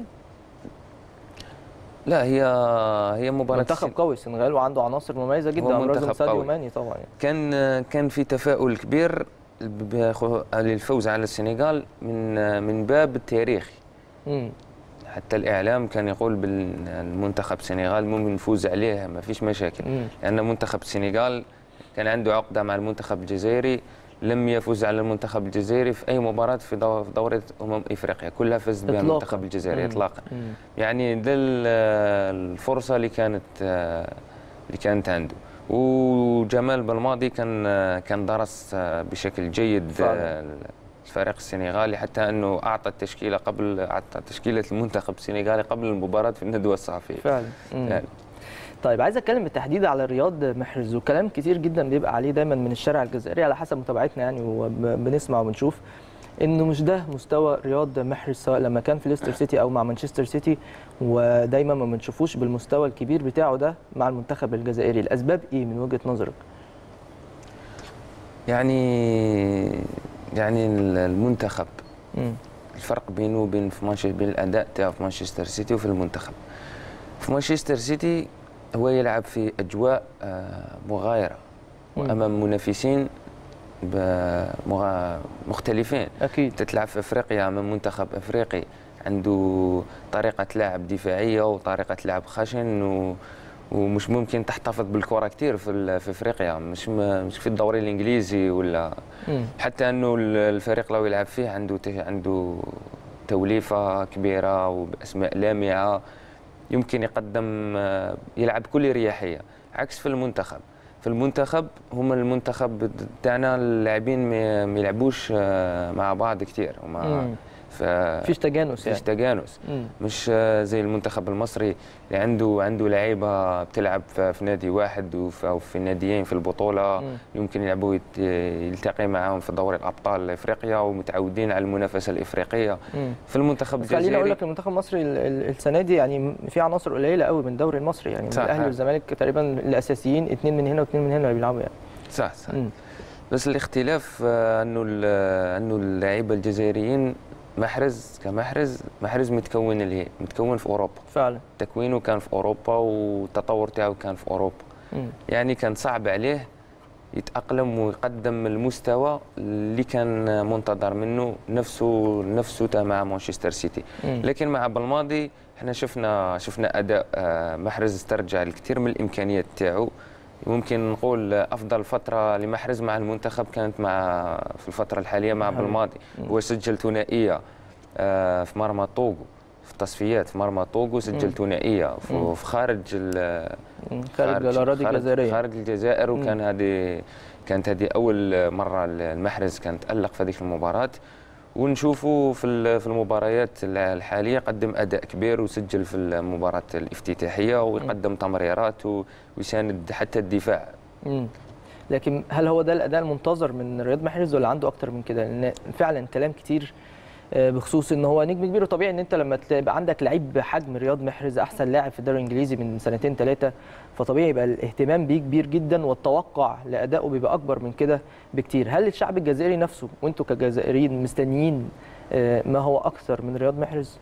لا، هي هي مباراة منتخب السن- قوي السنغال، وعنده عناصر مميزه جدا، هو ابرزهم منتخب ساديو قوي. ماني طبعا يعني. كان كان في تفاؤل كبير بخ- للفوز على السنغال من من باب التاريخي. مم. حتى الإعلام كان يقول بالمنتخب السنغال ممكن نفوز عليه ما فيش مشاكل، مم. لأن منتخب السنغال كان عنده عقدة مع المنتخب الجزائري، لم يفوز على المنتخب الجزائري في أي مباراة في دو- في دورة أمم إفريقيا، كلها فاز بها إطلاقاً. المنتخب الجزائري مم. إطلاقا. مم. يعني ده ال- الفرصة اللي كانت اللي كانت عنده. وجمال بالماضي كان كان درس بشكل جيد فعلاً. الفريق السنغالي، حتى انه اعطى التشكيله قبل اعطى تشكيله المنتخب السنغالي قبل المباراه في الندوه الصحفيه. فعلا. مم. يعني. طيب عايز اتكلم بالتحديد على رياض محرز، وكلام كتير جدا بيبقى عليه دايما من الشارع الجزائري على حسب متابعتنا يعني، وبنسمع وبنشوف انه مش ده مستوى رياض محرز سواء لما كان في ليستر سيتي او مع مانشستر سيتي، ودايما ما بنشوفوش بالمستوى الكبير بتاعه ده مع المنتخب الجزائري. الاسباب ايه من وجهة نظرك؟ يعني يعني المنتخب مم. الفرق بينه وبين في مانشستر بين الاداء تاعو في مانشستر سيتي وفي المنتخب. في مانشستر سيتي هو يلعب في اجواء آه، مغايره وامام منافسين بمغا- مختلفين. اكيد. تتلعب في افريقيا امام منتخب افريقي عنده طريقه لعب دفاعيه وطريقه لعب خشن، و ومش ممكن تحتفظ بالكره كثير في ال- في افريقيا، مش م- مش في الدوري الانجليزي ولا مم. حتى انه ال- الفريق لو يلعب فيه عنده ت- عنده توليفه كبيره وباسماء لامعه، يمكن يقدم آه، يلعب بكل اريحيه، عكس في المنتخب. في المنتخب هم المنتخب تاعنا اللاعبين ما ما يلعبوش آه، مع بعض كثير، ومع مم. ف مفيش تجانس فيش يعني. تجانس. مم. مش آه، زي المنتخب المصري اللي عنده عنده لعيبه بتلعب في في نادي واحد وف- او في ناديين في البطوله، مم. يمكن يلعبوا يت- يلتقي معاهم في دوري الابطال افريقيا ومتعودين على المنافسه الافريقيه. مم. في المنتخب بس خليني اقول الجزائري لك المنتخب المصري ال- ال- السنه دي يعني في عناصر قليله قوي من الدوري المصري يعني، من صح. الاهلي والزمالك تقريبا الاساسيين اثنين من هنا واثنين من هنا اللي بيلعبوا يعني. صح صح. مم. بس الاختلاف آه، انه ال- انه اللعيبه الجزائريين محرز كمحرز محرز متكون اللي هي متكون في اوروبا، فعلا. تكوينه كان في اوروبا والتطور تاعو كان في اوروبا. مم. يعني كان صعب عليه يتأقلم ويقدم المستوى اللي كان منتظر منه نفسه نفسه تاع مع مانشستر سيتي. مم. لكن مع بالماضي احنا شفنا شفنا اداء آه، محرز استرجع الكثير من الامكانيات تاعو. ممكن نقول افضل فتره لمحرز مع المنتخب كانت مع في الفتره الحاليه مع حلو. بالماضي. مم. هو سجل ثنائيه آه، في مرمى طوغو، في التصفيات في مرمى طوغو سجل مم. ثنائيه في مم. في خارج ال- مم. خارج الاراضي خارج- الجزائريه. خارج الجزائر. مم. وكان هذه كانت هذه اول مره المحرز كان تالق في هذيك المباراه، ونشوفوا في ال- في المباريات الحاليه قدم اداء كبير وسجل في المباراه الافتتاحيه ويقدم تمريرات و- ويساند حتى الدفاع. مم. لكن هل هو ده الاداء المنتظر من رياض محرز ولا عنده اكتر من كده؟ لان فعلا كلام كتير آه، بخصوص ان هو نجم كبير، وطبيعي ان انت لما تبقى عندك لعيب بحجم رياض محرز احسن لاعب في الدوري الانجليزي من سنتين ثلاثه، فطبيعي يبقى الاهتمام بيه كبير جدا والتوقع لادائه بيبقى اكبر من كده بكتير. هل الشعب الجزائري نفسه وانتوا كجزائريين مستنيين آه، ما هو اكثر من رياض محرز؟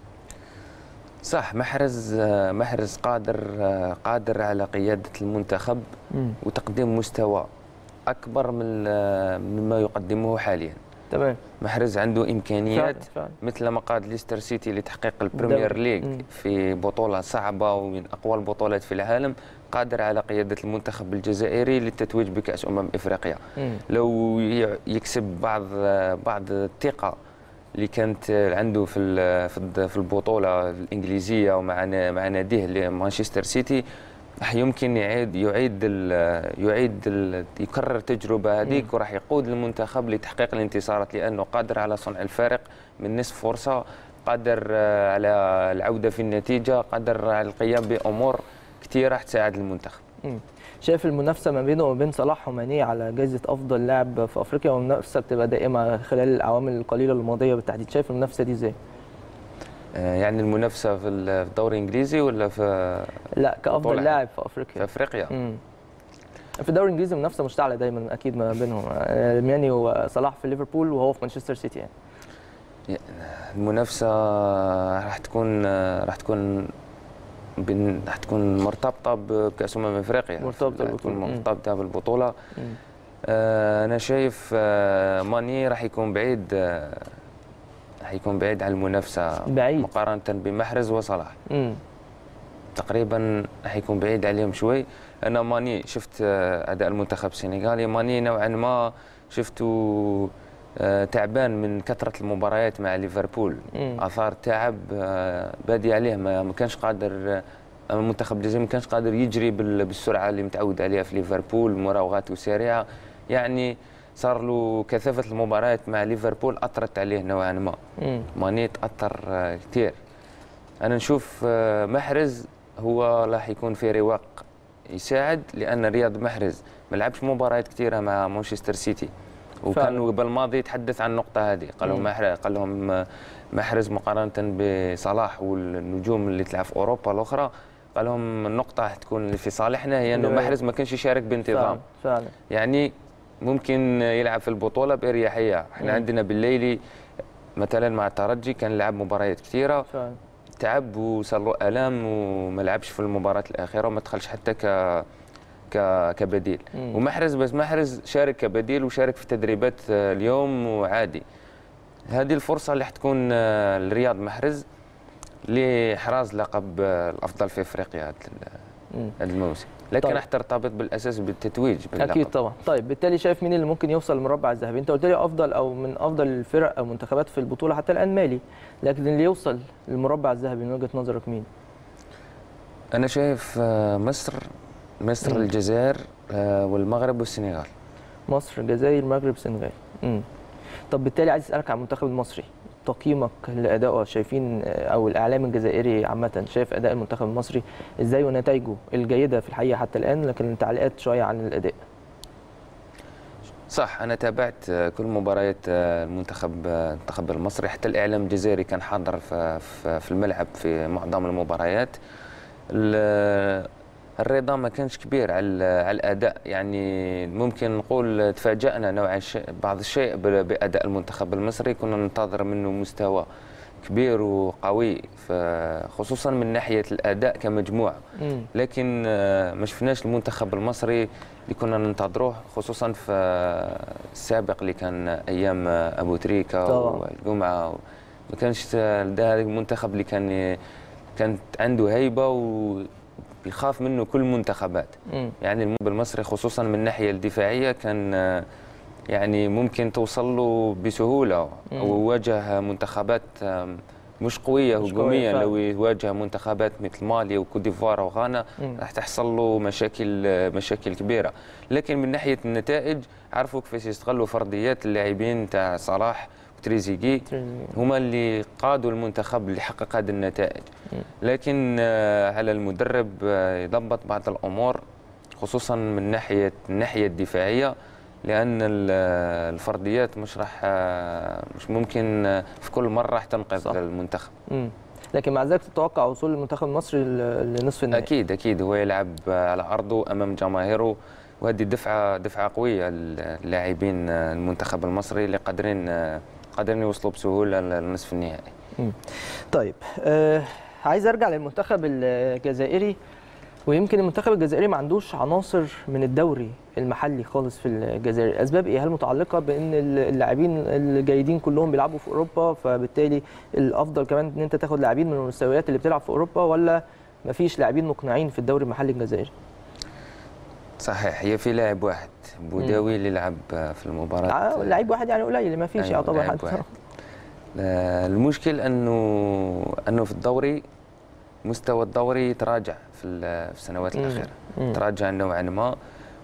صح. محرز محرز قادر قادر على قياده المنتخب مم. وتقديم مستوى اكبر من مما يقدمه حاليا. تمام. محرز عنده امكانيات فعلا فعلا. مثل ما قاد ليستر سيتي لتحقيق البريمير الدوري. ليج مم. في بطوله صعبه ومن اقوى البطولات في العالم، قادر على قياده المنتخب الجزائري للتتويج بكاس امم افريقيا. مم. لو ي- يكسب بعض بعض الثقه اللي كانت عنده في ال- في الد- في البطوله الانجليزيه ومع نا- مع ناديه مانشستر سيتي، راح يمكن يعيد يعيد ال يعيد ال يكرر التجربه هذيك، وراح يقود المنتخب لتحقيق الانتصارات، لانه قادر على صنع الفارق من نصف فرصه، قادر على العوده في النتيجه، قادر على القيام بامور كثيره راح تساعد المنتخب. مم. شايف المنافسه ما بينه وبين صلاح وماني على جائزه افضل لاعب في افريقيا، والمنافسه بتبقى دائمه خلال الاعوام القليله الماضيه بالتحديد، شايف المنافسه دي ازاي؟ يعني المنافسه في الدوري الانجليزي ولا في لا كافضل لاعب في افريقيا؟ في افريقيا. مم. في الدوري الانجليزي منافسه مشتعله دايما اكيد ما بينهم، ماني وصلاح في ليفربول وهو في مانشستر سيتي. يعني المنافسه راح تكون راح تكون بن... راح تكون مرتبطه بكاس امم افريقيا، مرتبطه بالبطوله، مرتبطه بالبطوله. آه انا شايف آه ماني راح يكون بعيد آه راح يكون بعيد عن المنافسه بعيد مقارنه بمحرز وصلاح. مم. تقريبا راح يكون بعيد عليهم شوي. انا ماني شفت آه اداء المنتخب السنغالي، ماني نوعا ما شفته آه تعبان من كثره المباريات مع ليفربول، مم. اثار تعب آه بادي عليه، ما كانش قادر آه المنتخب الجزائري ما كانش قادر يجري بالسرعه اللي متعود عليها في ليفربول، مراوغاته سريعه، يعني صار له كثافه المباريات مع ليفربول اثرت عليه نوعا ما. مم. ماني تاثر آه كثير. انا نشوف آه محرز هو راح يكون في رواق يساعد، لان رياض محرز ما لعبش مباريات كثيره مع مانشستر سيتي، وكان قبل الماضي يتحدث عن النقطه هذه، قال لهم محرز قال لهم محرز مقارنه بصلاح والنجوم اللي تلعب في اوروبا الاخرى، قال لهم النقطه تكون في صالحنا هي انه محرز ما كانش يشارك بانتظام. فعلا يعني ممكن يلعب في البطوله باريحيه. احنا مم. عندنا بالليلي مثلا مع الترجي كان لعب مباريات كثيره، فعلا تعب وصار له الام وما لعبش في المباراه الاخيره وما دخلش حتى ك كبديل. مم. ومحرز بس محرز شارك كبديل وشارك في تدريبات اليوم وعادي. هذه الفرصه اللي حتكون لرياض محرز لاحراز لقب الافضل في افريقيا هذا الموسم، لكن راح ترتبط بالاساس بالتتويج باللقب. اكيد طبعا. طيب بالتالي شايف مين اللي ممكن يوصل للمربع الذهبي؟ انت قلت لي افضل او من افضل الفرق او منتخبات في البطوله حتى الان مالي، لكن اللي يوصل للمربع الذهبي من وجهه نظرك مين؟ انا شايف مصر مصر مم. الجزائر والمغرب والسنغال. مصر، الجزائر، المغرب، السنغال. امم طب بالتالي عايز اسالك عن المنتخب المصري، تقييمك لادائه، شايفين او الاعلام الجزائري عامه شايف اداء المنتخب المصري ازاي ونتائجه الجيده في الحقيقه حتى الان، لكن تعليقات شويه عن الاداء. صح، انا تابعت كل مباريات المنتخب المنتخب المصري، حتى الاعلام الجزائري كان حاضر في الملعب في معظم المباريات. الرضا ما كانش كبير على على الاداء، يعني ممكن نقول تفاجأنا نوعا بعض الشيء باداء المنتخب المصري، كنا ننتظر منه مستوى كبير وقوي خصوصا من ناحيه الاداء كمجموعه، لكن ما شفناش المنتخب المصري اللي كنا ننتظروه، خصوصا في السابق اللي كان ايام ابو تريكه والجمعه. ما كانش ده المنتخب اللي كان كانت عنده هيبه و يخاف منه كل المنتخبات. مم. يعني المنتخب المصري خصوصا من الناحيه الدفاعيه كان يعني ممكن توصل له بسهوله، وواجه منتخبات مش قويه هجوميا. لو يواجه منتخبات مثل مالي وكوت ديفوار وغانا راح تحصل له مشاكل مشاكل كبيره، لكن من ناحيه النتائج عرفوا كيفاش يستغلوا فرديات اللاعبين تاع صلاح وتريزيجي، هما اللي قادوا المنتخب اللي حقق هذه النتائج. لكن على المدرب يضبط بعض الامور خصوصا من ناحيه الناحيه الدفاعيه، لان الفرديات مش راح مش ممكن في كل مره راح تنقذ المنتخب. مم. لكن مع ذلك تتوقع وصول المنتخب المصري لنصف النهائي؟ اكيد اكيد، هو يلعب على ارضه امام جماهيره، وهذه دفعه دفعه قويه للاعبين المنتخب المصري اللي قادرين قادرين يوصلوا بسهوله لنصف النهائي. مم. طيب آه عايز ارجع للمنتخب الجزائري، ويمكن المنتخب الجزائري ما عندوش عناصر من الدوري المحلي خالص في الجزائر، الاسباب ايه؟ هل متعلقه بان اللاعبين الجيدين كلهم بيلعبوا في اوروبا، فبالتالي الافضل كمان ان انت تاخد لاعبين من المستويات اللي بتلعب في اوروبا، ولا ما فيش لاعبين مقنعين في الدوري المحلي الجزائري؟ صحيح، هي في لاعب واحد بوداوي اللي لعب في المباراه. لاعب واحد يعني قليل، ما فيش يعتبر حد. المشكل انه انه في الدوري المستوى الدوري تراجع في السنوات الأخيرة، مم. تراجع نوعا ما،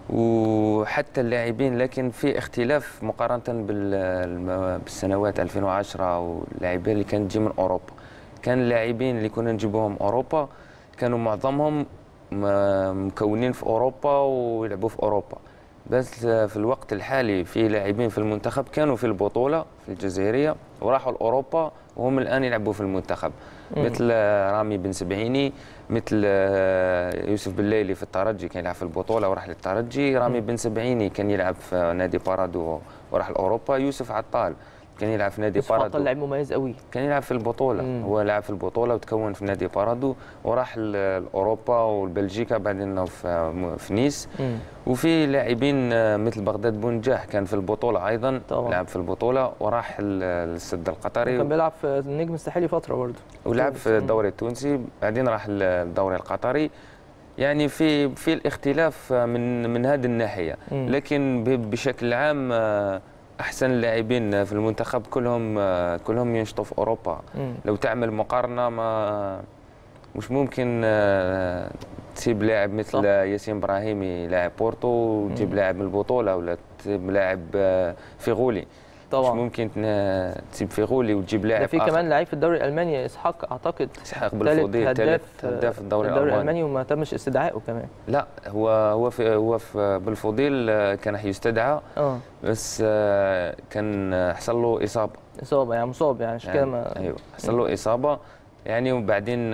وحتى اللاعبين، لكن في اختلاف مقارنة بالسنوات ألفين وعشرة واللاعبين اللي كانت تجي من أوروبا. كان اللاعبين اللي كنا نجيبوهم أوروبا كانوا معظمهم مكونين في أوروبا ويلعبوا في أوروبا، بس في الوقت الحالي في لاعبين في المنتخب كانوا في البطولة في الجزائرية وراحوا لأوروبا وهم الآن يلعبوا في المنتخب. مم. مثل رامي بن سبعيني، مثل يوسف بالليلي في الترجي كان يلعب في البطولة وراح للترجي. رامي بن سبعيني كان يلعب في نادي بارادو وراح لأوروبا. يوسف عطال كان يلعب في نادي بارادو. عطال لاعب مميز قوي، كان يلعب في البطولة. مم. هو لعب في البطولة وتكون في نادي بارادو وراح لأوروبا والبلجيكا بعدين في في نيس. مم. وفي لاعبين مثل بغداد بونجاح كان في البطولة أيضا طبعا. لعب في البطولة وراح للسد القطري، كان بيلعب في النجم الساحلي فترة برضه ولعب في الدوري التونسي بعدين راح للدوري القطري. يعني في في الاختلاف من من هذه الناحية. مم. لكن بشكل عام احسن اللاعبين في المنتخب كلهم كلهم ينشطوا في اوروبا. مم. لو تعمل مقارنه ما مش ممكن تسيب لاعب مثل صح. ياسين ابراهيمي لاعب بورتو وتجيب لاعب من البطوله، ولا تجيب لاعب فيغولي طبعا. مش ممكن تسيب فيغولي وتجيب لاعب في كمان لعيب في الدوري الالماني اسحاق، اعتقد اسحاق بالفضيل ثالث هداف الدوري, الدوري الالماني وما تمش استدعائه كمان. لا هو هو في هو في بالفضيل كان حيستدعى اه بس كان حصل له اصابه اصابه يعني مصاب يعني عشان كده يعني ما ايوه حصل له اصابه يعني، وبعدين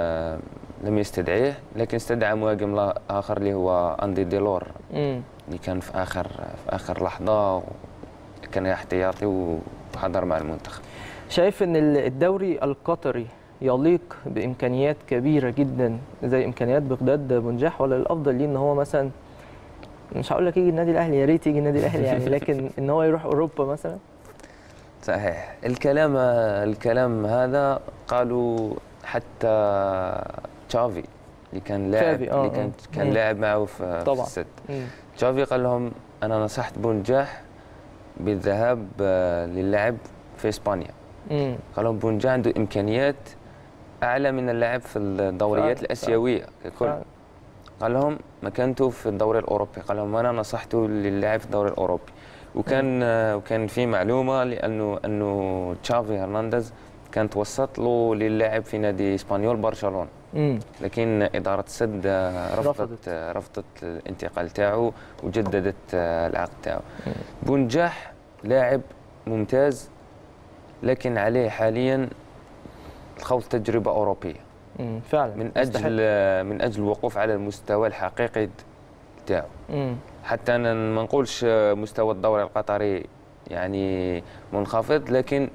لم يستدعيه، لكن استدعى مهاجم اخر اللي هو اندي ديلور مم. اللي كان في اخر في اخر لحظه كان احتياطي وحضر مع المنتخب. شايف ان الدوري القطري يليق بامكانيات كبيره جدا زي امكانيات بغداد بونجاح، ولا الافضل ليه ان هو مثلا مش هقول لك يجي النادي الاهلي، يا ريت يجي النادي الاهلي يعني، لكن ان هو يروح اوروبا مثلا؟ صحيح الكلام الكلام هذا قالوا حتى تشافي اللي كان لاعب آه اللي كان كان مم. لاعب معه في, في السد. تشافي قال لهم انا نصحت بونجاح بالذهاب للعب في اسبانيا. مم. قال لهم بونجاح عنده امكانيات اعلى من اللعب في الدوريات الاسيويه ككل. قال لهم مكانته في الدوري الاوروبي. قال لهم انا نصحته للعب في الدوري الاوروبي. وكان مم. وكان في معلومه لانه انه تشافي هرنانديز كان توسط له للعب في نادي اسبانيول برشلونه. مم. لكن اداره السد رفضت رفضت الانتقال تاعو وجددت العقد تاعو. بونجاح لاعب ممتاز، لكن عليه حاليا خوض تجربه اوروبيه. مم. فعلا من اجل مستحق. من اجل الوقوف على المستوى الحقيقي تاعو. حتى انا ما نقولش مستوى الدوري القطري يعني منخفض، لكن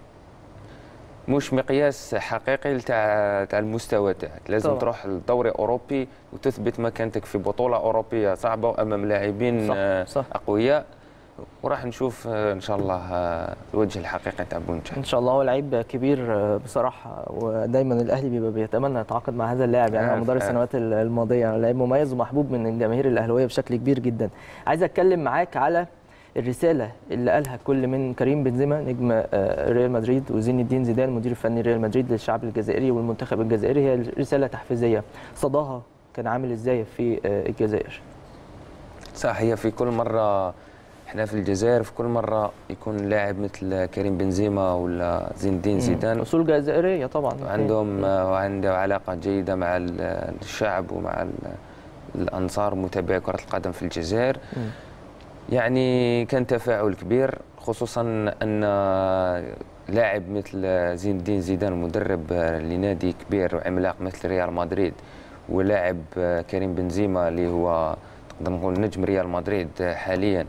مش مقياس حقيقي تاع تاع المستوى تاعك. لازم طبعا. تروح للدوري الاوروبي وتثبت مكانتك في بطوله اوروبيه صعبه وامام لاعبين صح. صح. اقوياء، وراح نشوف ان شاء الله الوجه الحقيقي تاع بونجاح. ان شاء الله. هو لعيب كبير بصراحه، ودايما الاهلي بيبقى بيتمنى يتعاقد مع هذا اللاعب يعني على مدار السنوات الماضيه. لعيب مميز ومحبوب من الجماهير الاهلاويه بشكل كبير جدا. عايز اتكلم معاك على الرساله اللي قالها كل من كريم بنزيما نجم ريال مدريد وزين الدين زيدان مدير الفني ريال مدريد للشعب الجزائري والمنتخب الجزائري. هي رساله تحفيزيه، صداها كان عامل ازاي في الجزائر؟ صح، هي في كل مره احنا في الجزائر في كل مره يكون لاعب مثل كريم بنزيما ولا زين الدين زيدان اصول جزائريه طبعا، وعندهم وعنده علاقه جيده مع الشعب ومع الانصار متابعي كره القدم في الجزائر. م. يعني كان تفاعل كبير، خصوصا ان لاعب مثل زين الدين زيدان مدرب لنادي كبير وعملاق مثل ريال مدريد، ولاعب كريم بنزيما اللي هو نقدر نقول نجم ريال مدريد حاليا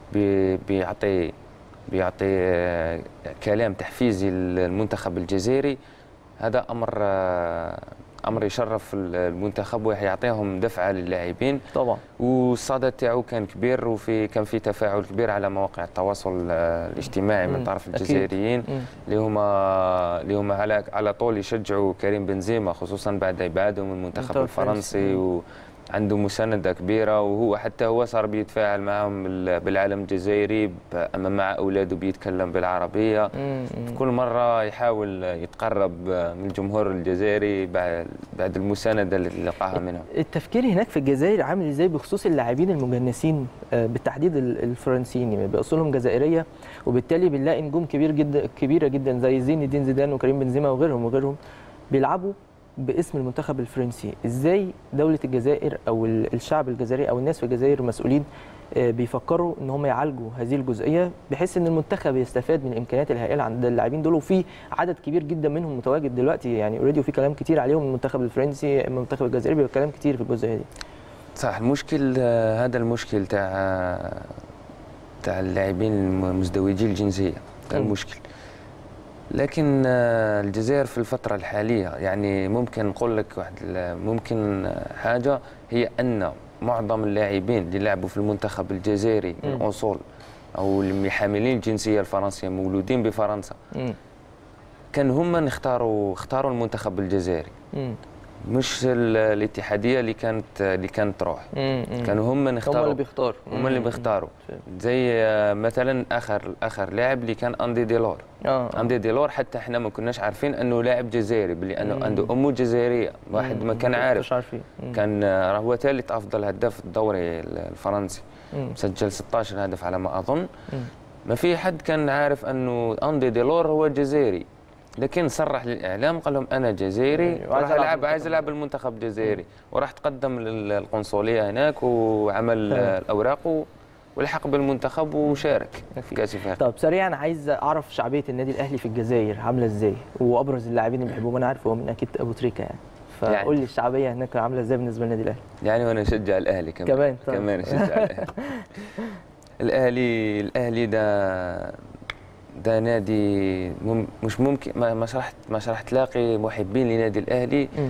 بيعطي بيعطي كلام تحفيزي للمنتخب الجزائري. هذا امر امر يشرف المنتخب ويعطيهم دفعه للاعبين طبعا. والصدى تاعو كان كبير، وفي كان في تفاعل كبير على مواقع التواصل الاجتماعي من طرف الجزائريين اللي هما اللي هما على على طول يشجعوا كريم بنزيما، خصوصا بعد ابعاده من المنتخب الفرنسي عنده مساندة كبيرة، وهو حتى هو صار بيتفاعل معهم بالعالم الجزائري، أما مع أولاده بيتكلم بالعربية. في كل مرة يحاول يتقرب من الجمهور الجزائري بعد بعد المساندة اللي لقاها منهم. التفكير هناك في الجزائر عامل ازاي بخصوص اللاعبين المجنسين بالتحديد الفرنسيين بأصولهم جزائرية، وبالتالي بنلاقي نجوم كبير جدا كبيرة جدا زي زين الدين زيدان وكريم بنزيما وغيرهم وغيرهم بيلعبوا باسم المنتخب الفرنسي. ازاي دولة الجزائر او الشعب الجزائري او الناس في الجزائر المسؤولين بيفكروا ان هم يعالجوا هذه الجزئيه بحيث ان المنتخب يستفاد من الامكانيات الهائله عند اللاعبين دول، وفي عدد كبير جدا منهم متواجد دلوقتي يعني اوريدي، وفي كلام كتير عليهم المنتخب الفرنسي المنتخب الجزائري، بيبقى كلام كتير في الجزئيه دي. صح. المشكل هذا المشكل تاع تاع اللاعبين المزدوجي الجنسيه ده المشكل. لكن الجزائر في الفترة الحالية يعني ممكن نقول لك واحد ممكن حاجة، هي أن معظم اللاعبين اللي لعبوا في المنتخب الجزائري من أصول أو اللي حاملين الجنسية الفرنسية مولودين بفرنسا كان هم نختاروا اختاروا المنتخب الجزائري، مش الاتحاديه اللي كانت اللي كانت تروح. كانوا هم نختاروا، هم اللي بيختاروا هم اللي بيختاروا زي مثلا اخر اخر لاعب اللي كان اندي ديلور. آه. اندي ديلور حتى احنا ما كناش عارفين انه لاعب جزائري، لانه عنده امه جزائريه، واحد ما كان عارف. مش عارفين. كان هو ثالث افضل هداف في الدوري الفرنسي، مسجل ستة عشر هدف على ما اظن. مم. ما في حد كان عارف انه اندي ديلور هو جزائري، لكن صرح للاعلام قال لهم انا جزائري وراح العب، عايز العب المنتخب الجزائري، وراح تقدم للقنصليه هناك وعمل الاوراق والحق بالمنتخب وشارك في كاس افريقيا. طب سريعا عايز اعرف شعبيه النادي الاهلي في الجزائر عامله ازاي، وابرز اللاعبين اللي بيحبوهم. انا عارف هو من اكيد ابو تريكه يعني، فقول لي الشعبيه هناك عامله ازاي بالنسبه للنادي الاهلي. يعني وانا اشجع الاهلي كمان كمان طبعا. كمان اشجع الاهلي. الاهلي الاهلي ده ده نادي مم مش ممكن ما مش راح مش راح تلاقي محبين لنادي الاهلي م.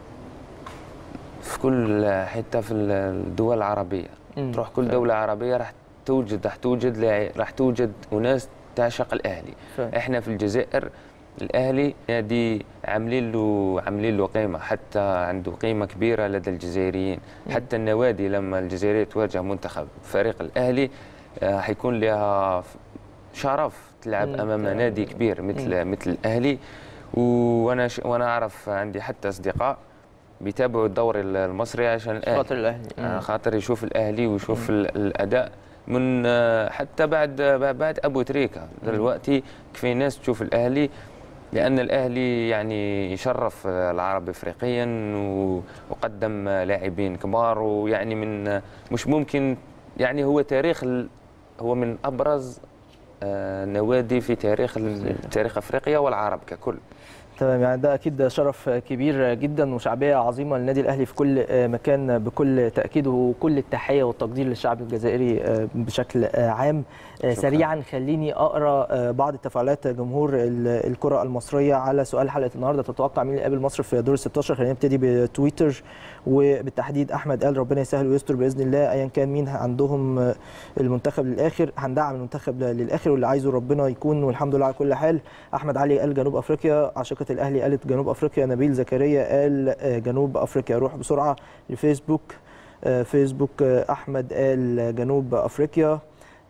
في كل حته في الدول العربيه. م. تروح كل دوله عربيه راح توجد راح توجد راح توجد اناس تعشق الاهلي. ف. احنا في الجزائر الاهلي نادي عاملين له عاملين له قيمه، حتى عنده قيمه كبيره لدى الجزائريين. م. حتى النوادي لما الجزائريه تواجه منتخب فريق الاهلي حيكون لها شرف تلعب امام نادي كبير مثل مم. مثل الاهلي. وانا ش... وانا اعرف عندي حتى اصدقاء بيتابعوا الدوري المصري عشان الاهلي، خاطر الاهلي خاطر يشوف الاهلي ويشوف مم. الاداء من حتى بعد بعد ابو تريكه دلوقتي كفايه ناس تشوف الاهلي، لان الاهلي يعني يشرف العرب افريقيا وقدم لاعبين كبار، ويعني من مش ممكن يعني هو تاريخ هو من ابرز نوادي في تاريخ تاريخ افريقيا والعرب ككل. تمام، يعني ده اكيد شرف كبير جدا وشعبيه عظيمه للنادي الاهلي في كل مكان بكل تاكيد، وكل التحيه والتقدير للشعب الجزائري بشكل عام. شكرا. سريعا خليني اقرا بعض تفاعلات جمهور الكره المصريه على سؤال حلقه النهارده، تتوقع مين اللي يقابل مصر في دور ستاشر؟ خلينا نبتدي بتويتر، وبالتحديد احمد قال ربنا يسهل ويستر باذن الله، ايا كان مين عندهم المنتخب للاخر هندعم المنتخب للاخر واللي عايزه ربنا يكون، والحمد لله على كل حال. احمد علي قال جنوب افريقيا، عشقة الاهلي قالت جنوب افريقيا. نبيل زكريا قال جنوب افريقيا. روح بسرعه لفيسبوك، فيسبوك احمد قال جنوب افريقيا،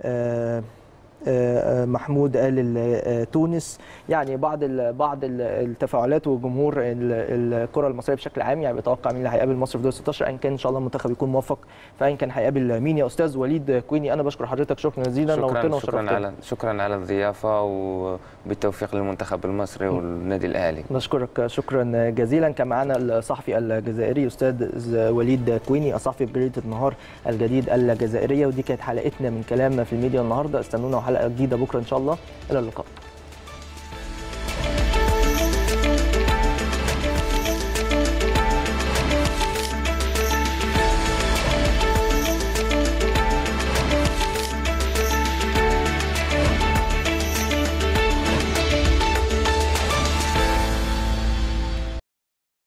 محمود قال تونس. يعني بعض بعض التفاعلات وجمهور الكره المصريه بشكل عام يعني بيتوقع مين اللي هيقابل مصر في دور ستاشر، ان كان ان شاء الله المنتخب يكون موفق، فان كان هيقابل مين. يا استاذ وليد كويني انا بشكر حضرتك شكرا جزيلا، نورتنا وشرفتنا. شكرا على شكرا على الضيافه وبالتوفيق للمنتخب المصري والنادي الاهلي. نشكرك شكرا جزيلا. كان معنا الصحفي الجزائري استاذ وليد كويني الصحفي بجريده النهار الجديد الجزائريه، ودي كانت حلقتنا من كلام في الميديا النهارده. استنونا حلقه جديده بكره ان شاء الله، الى اللقاء.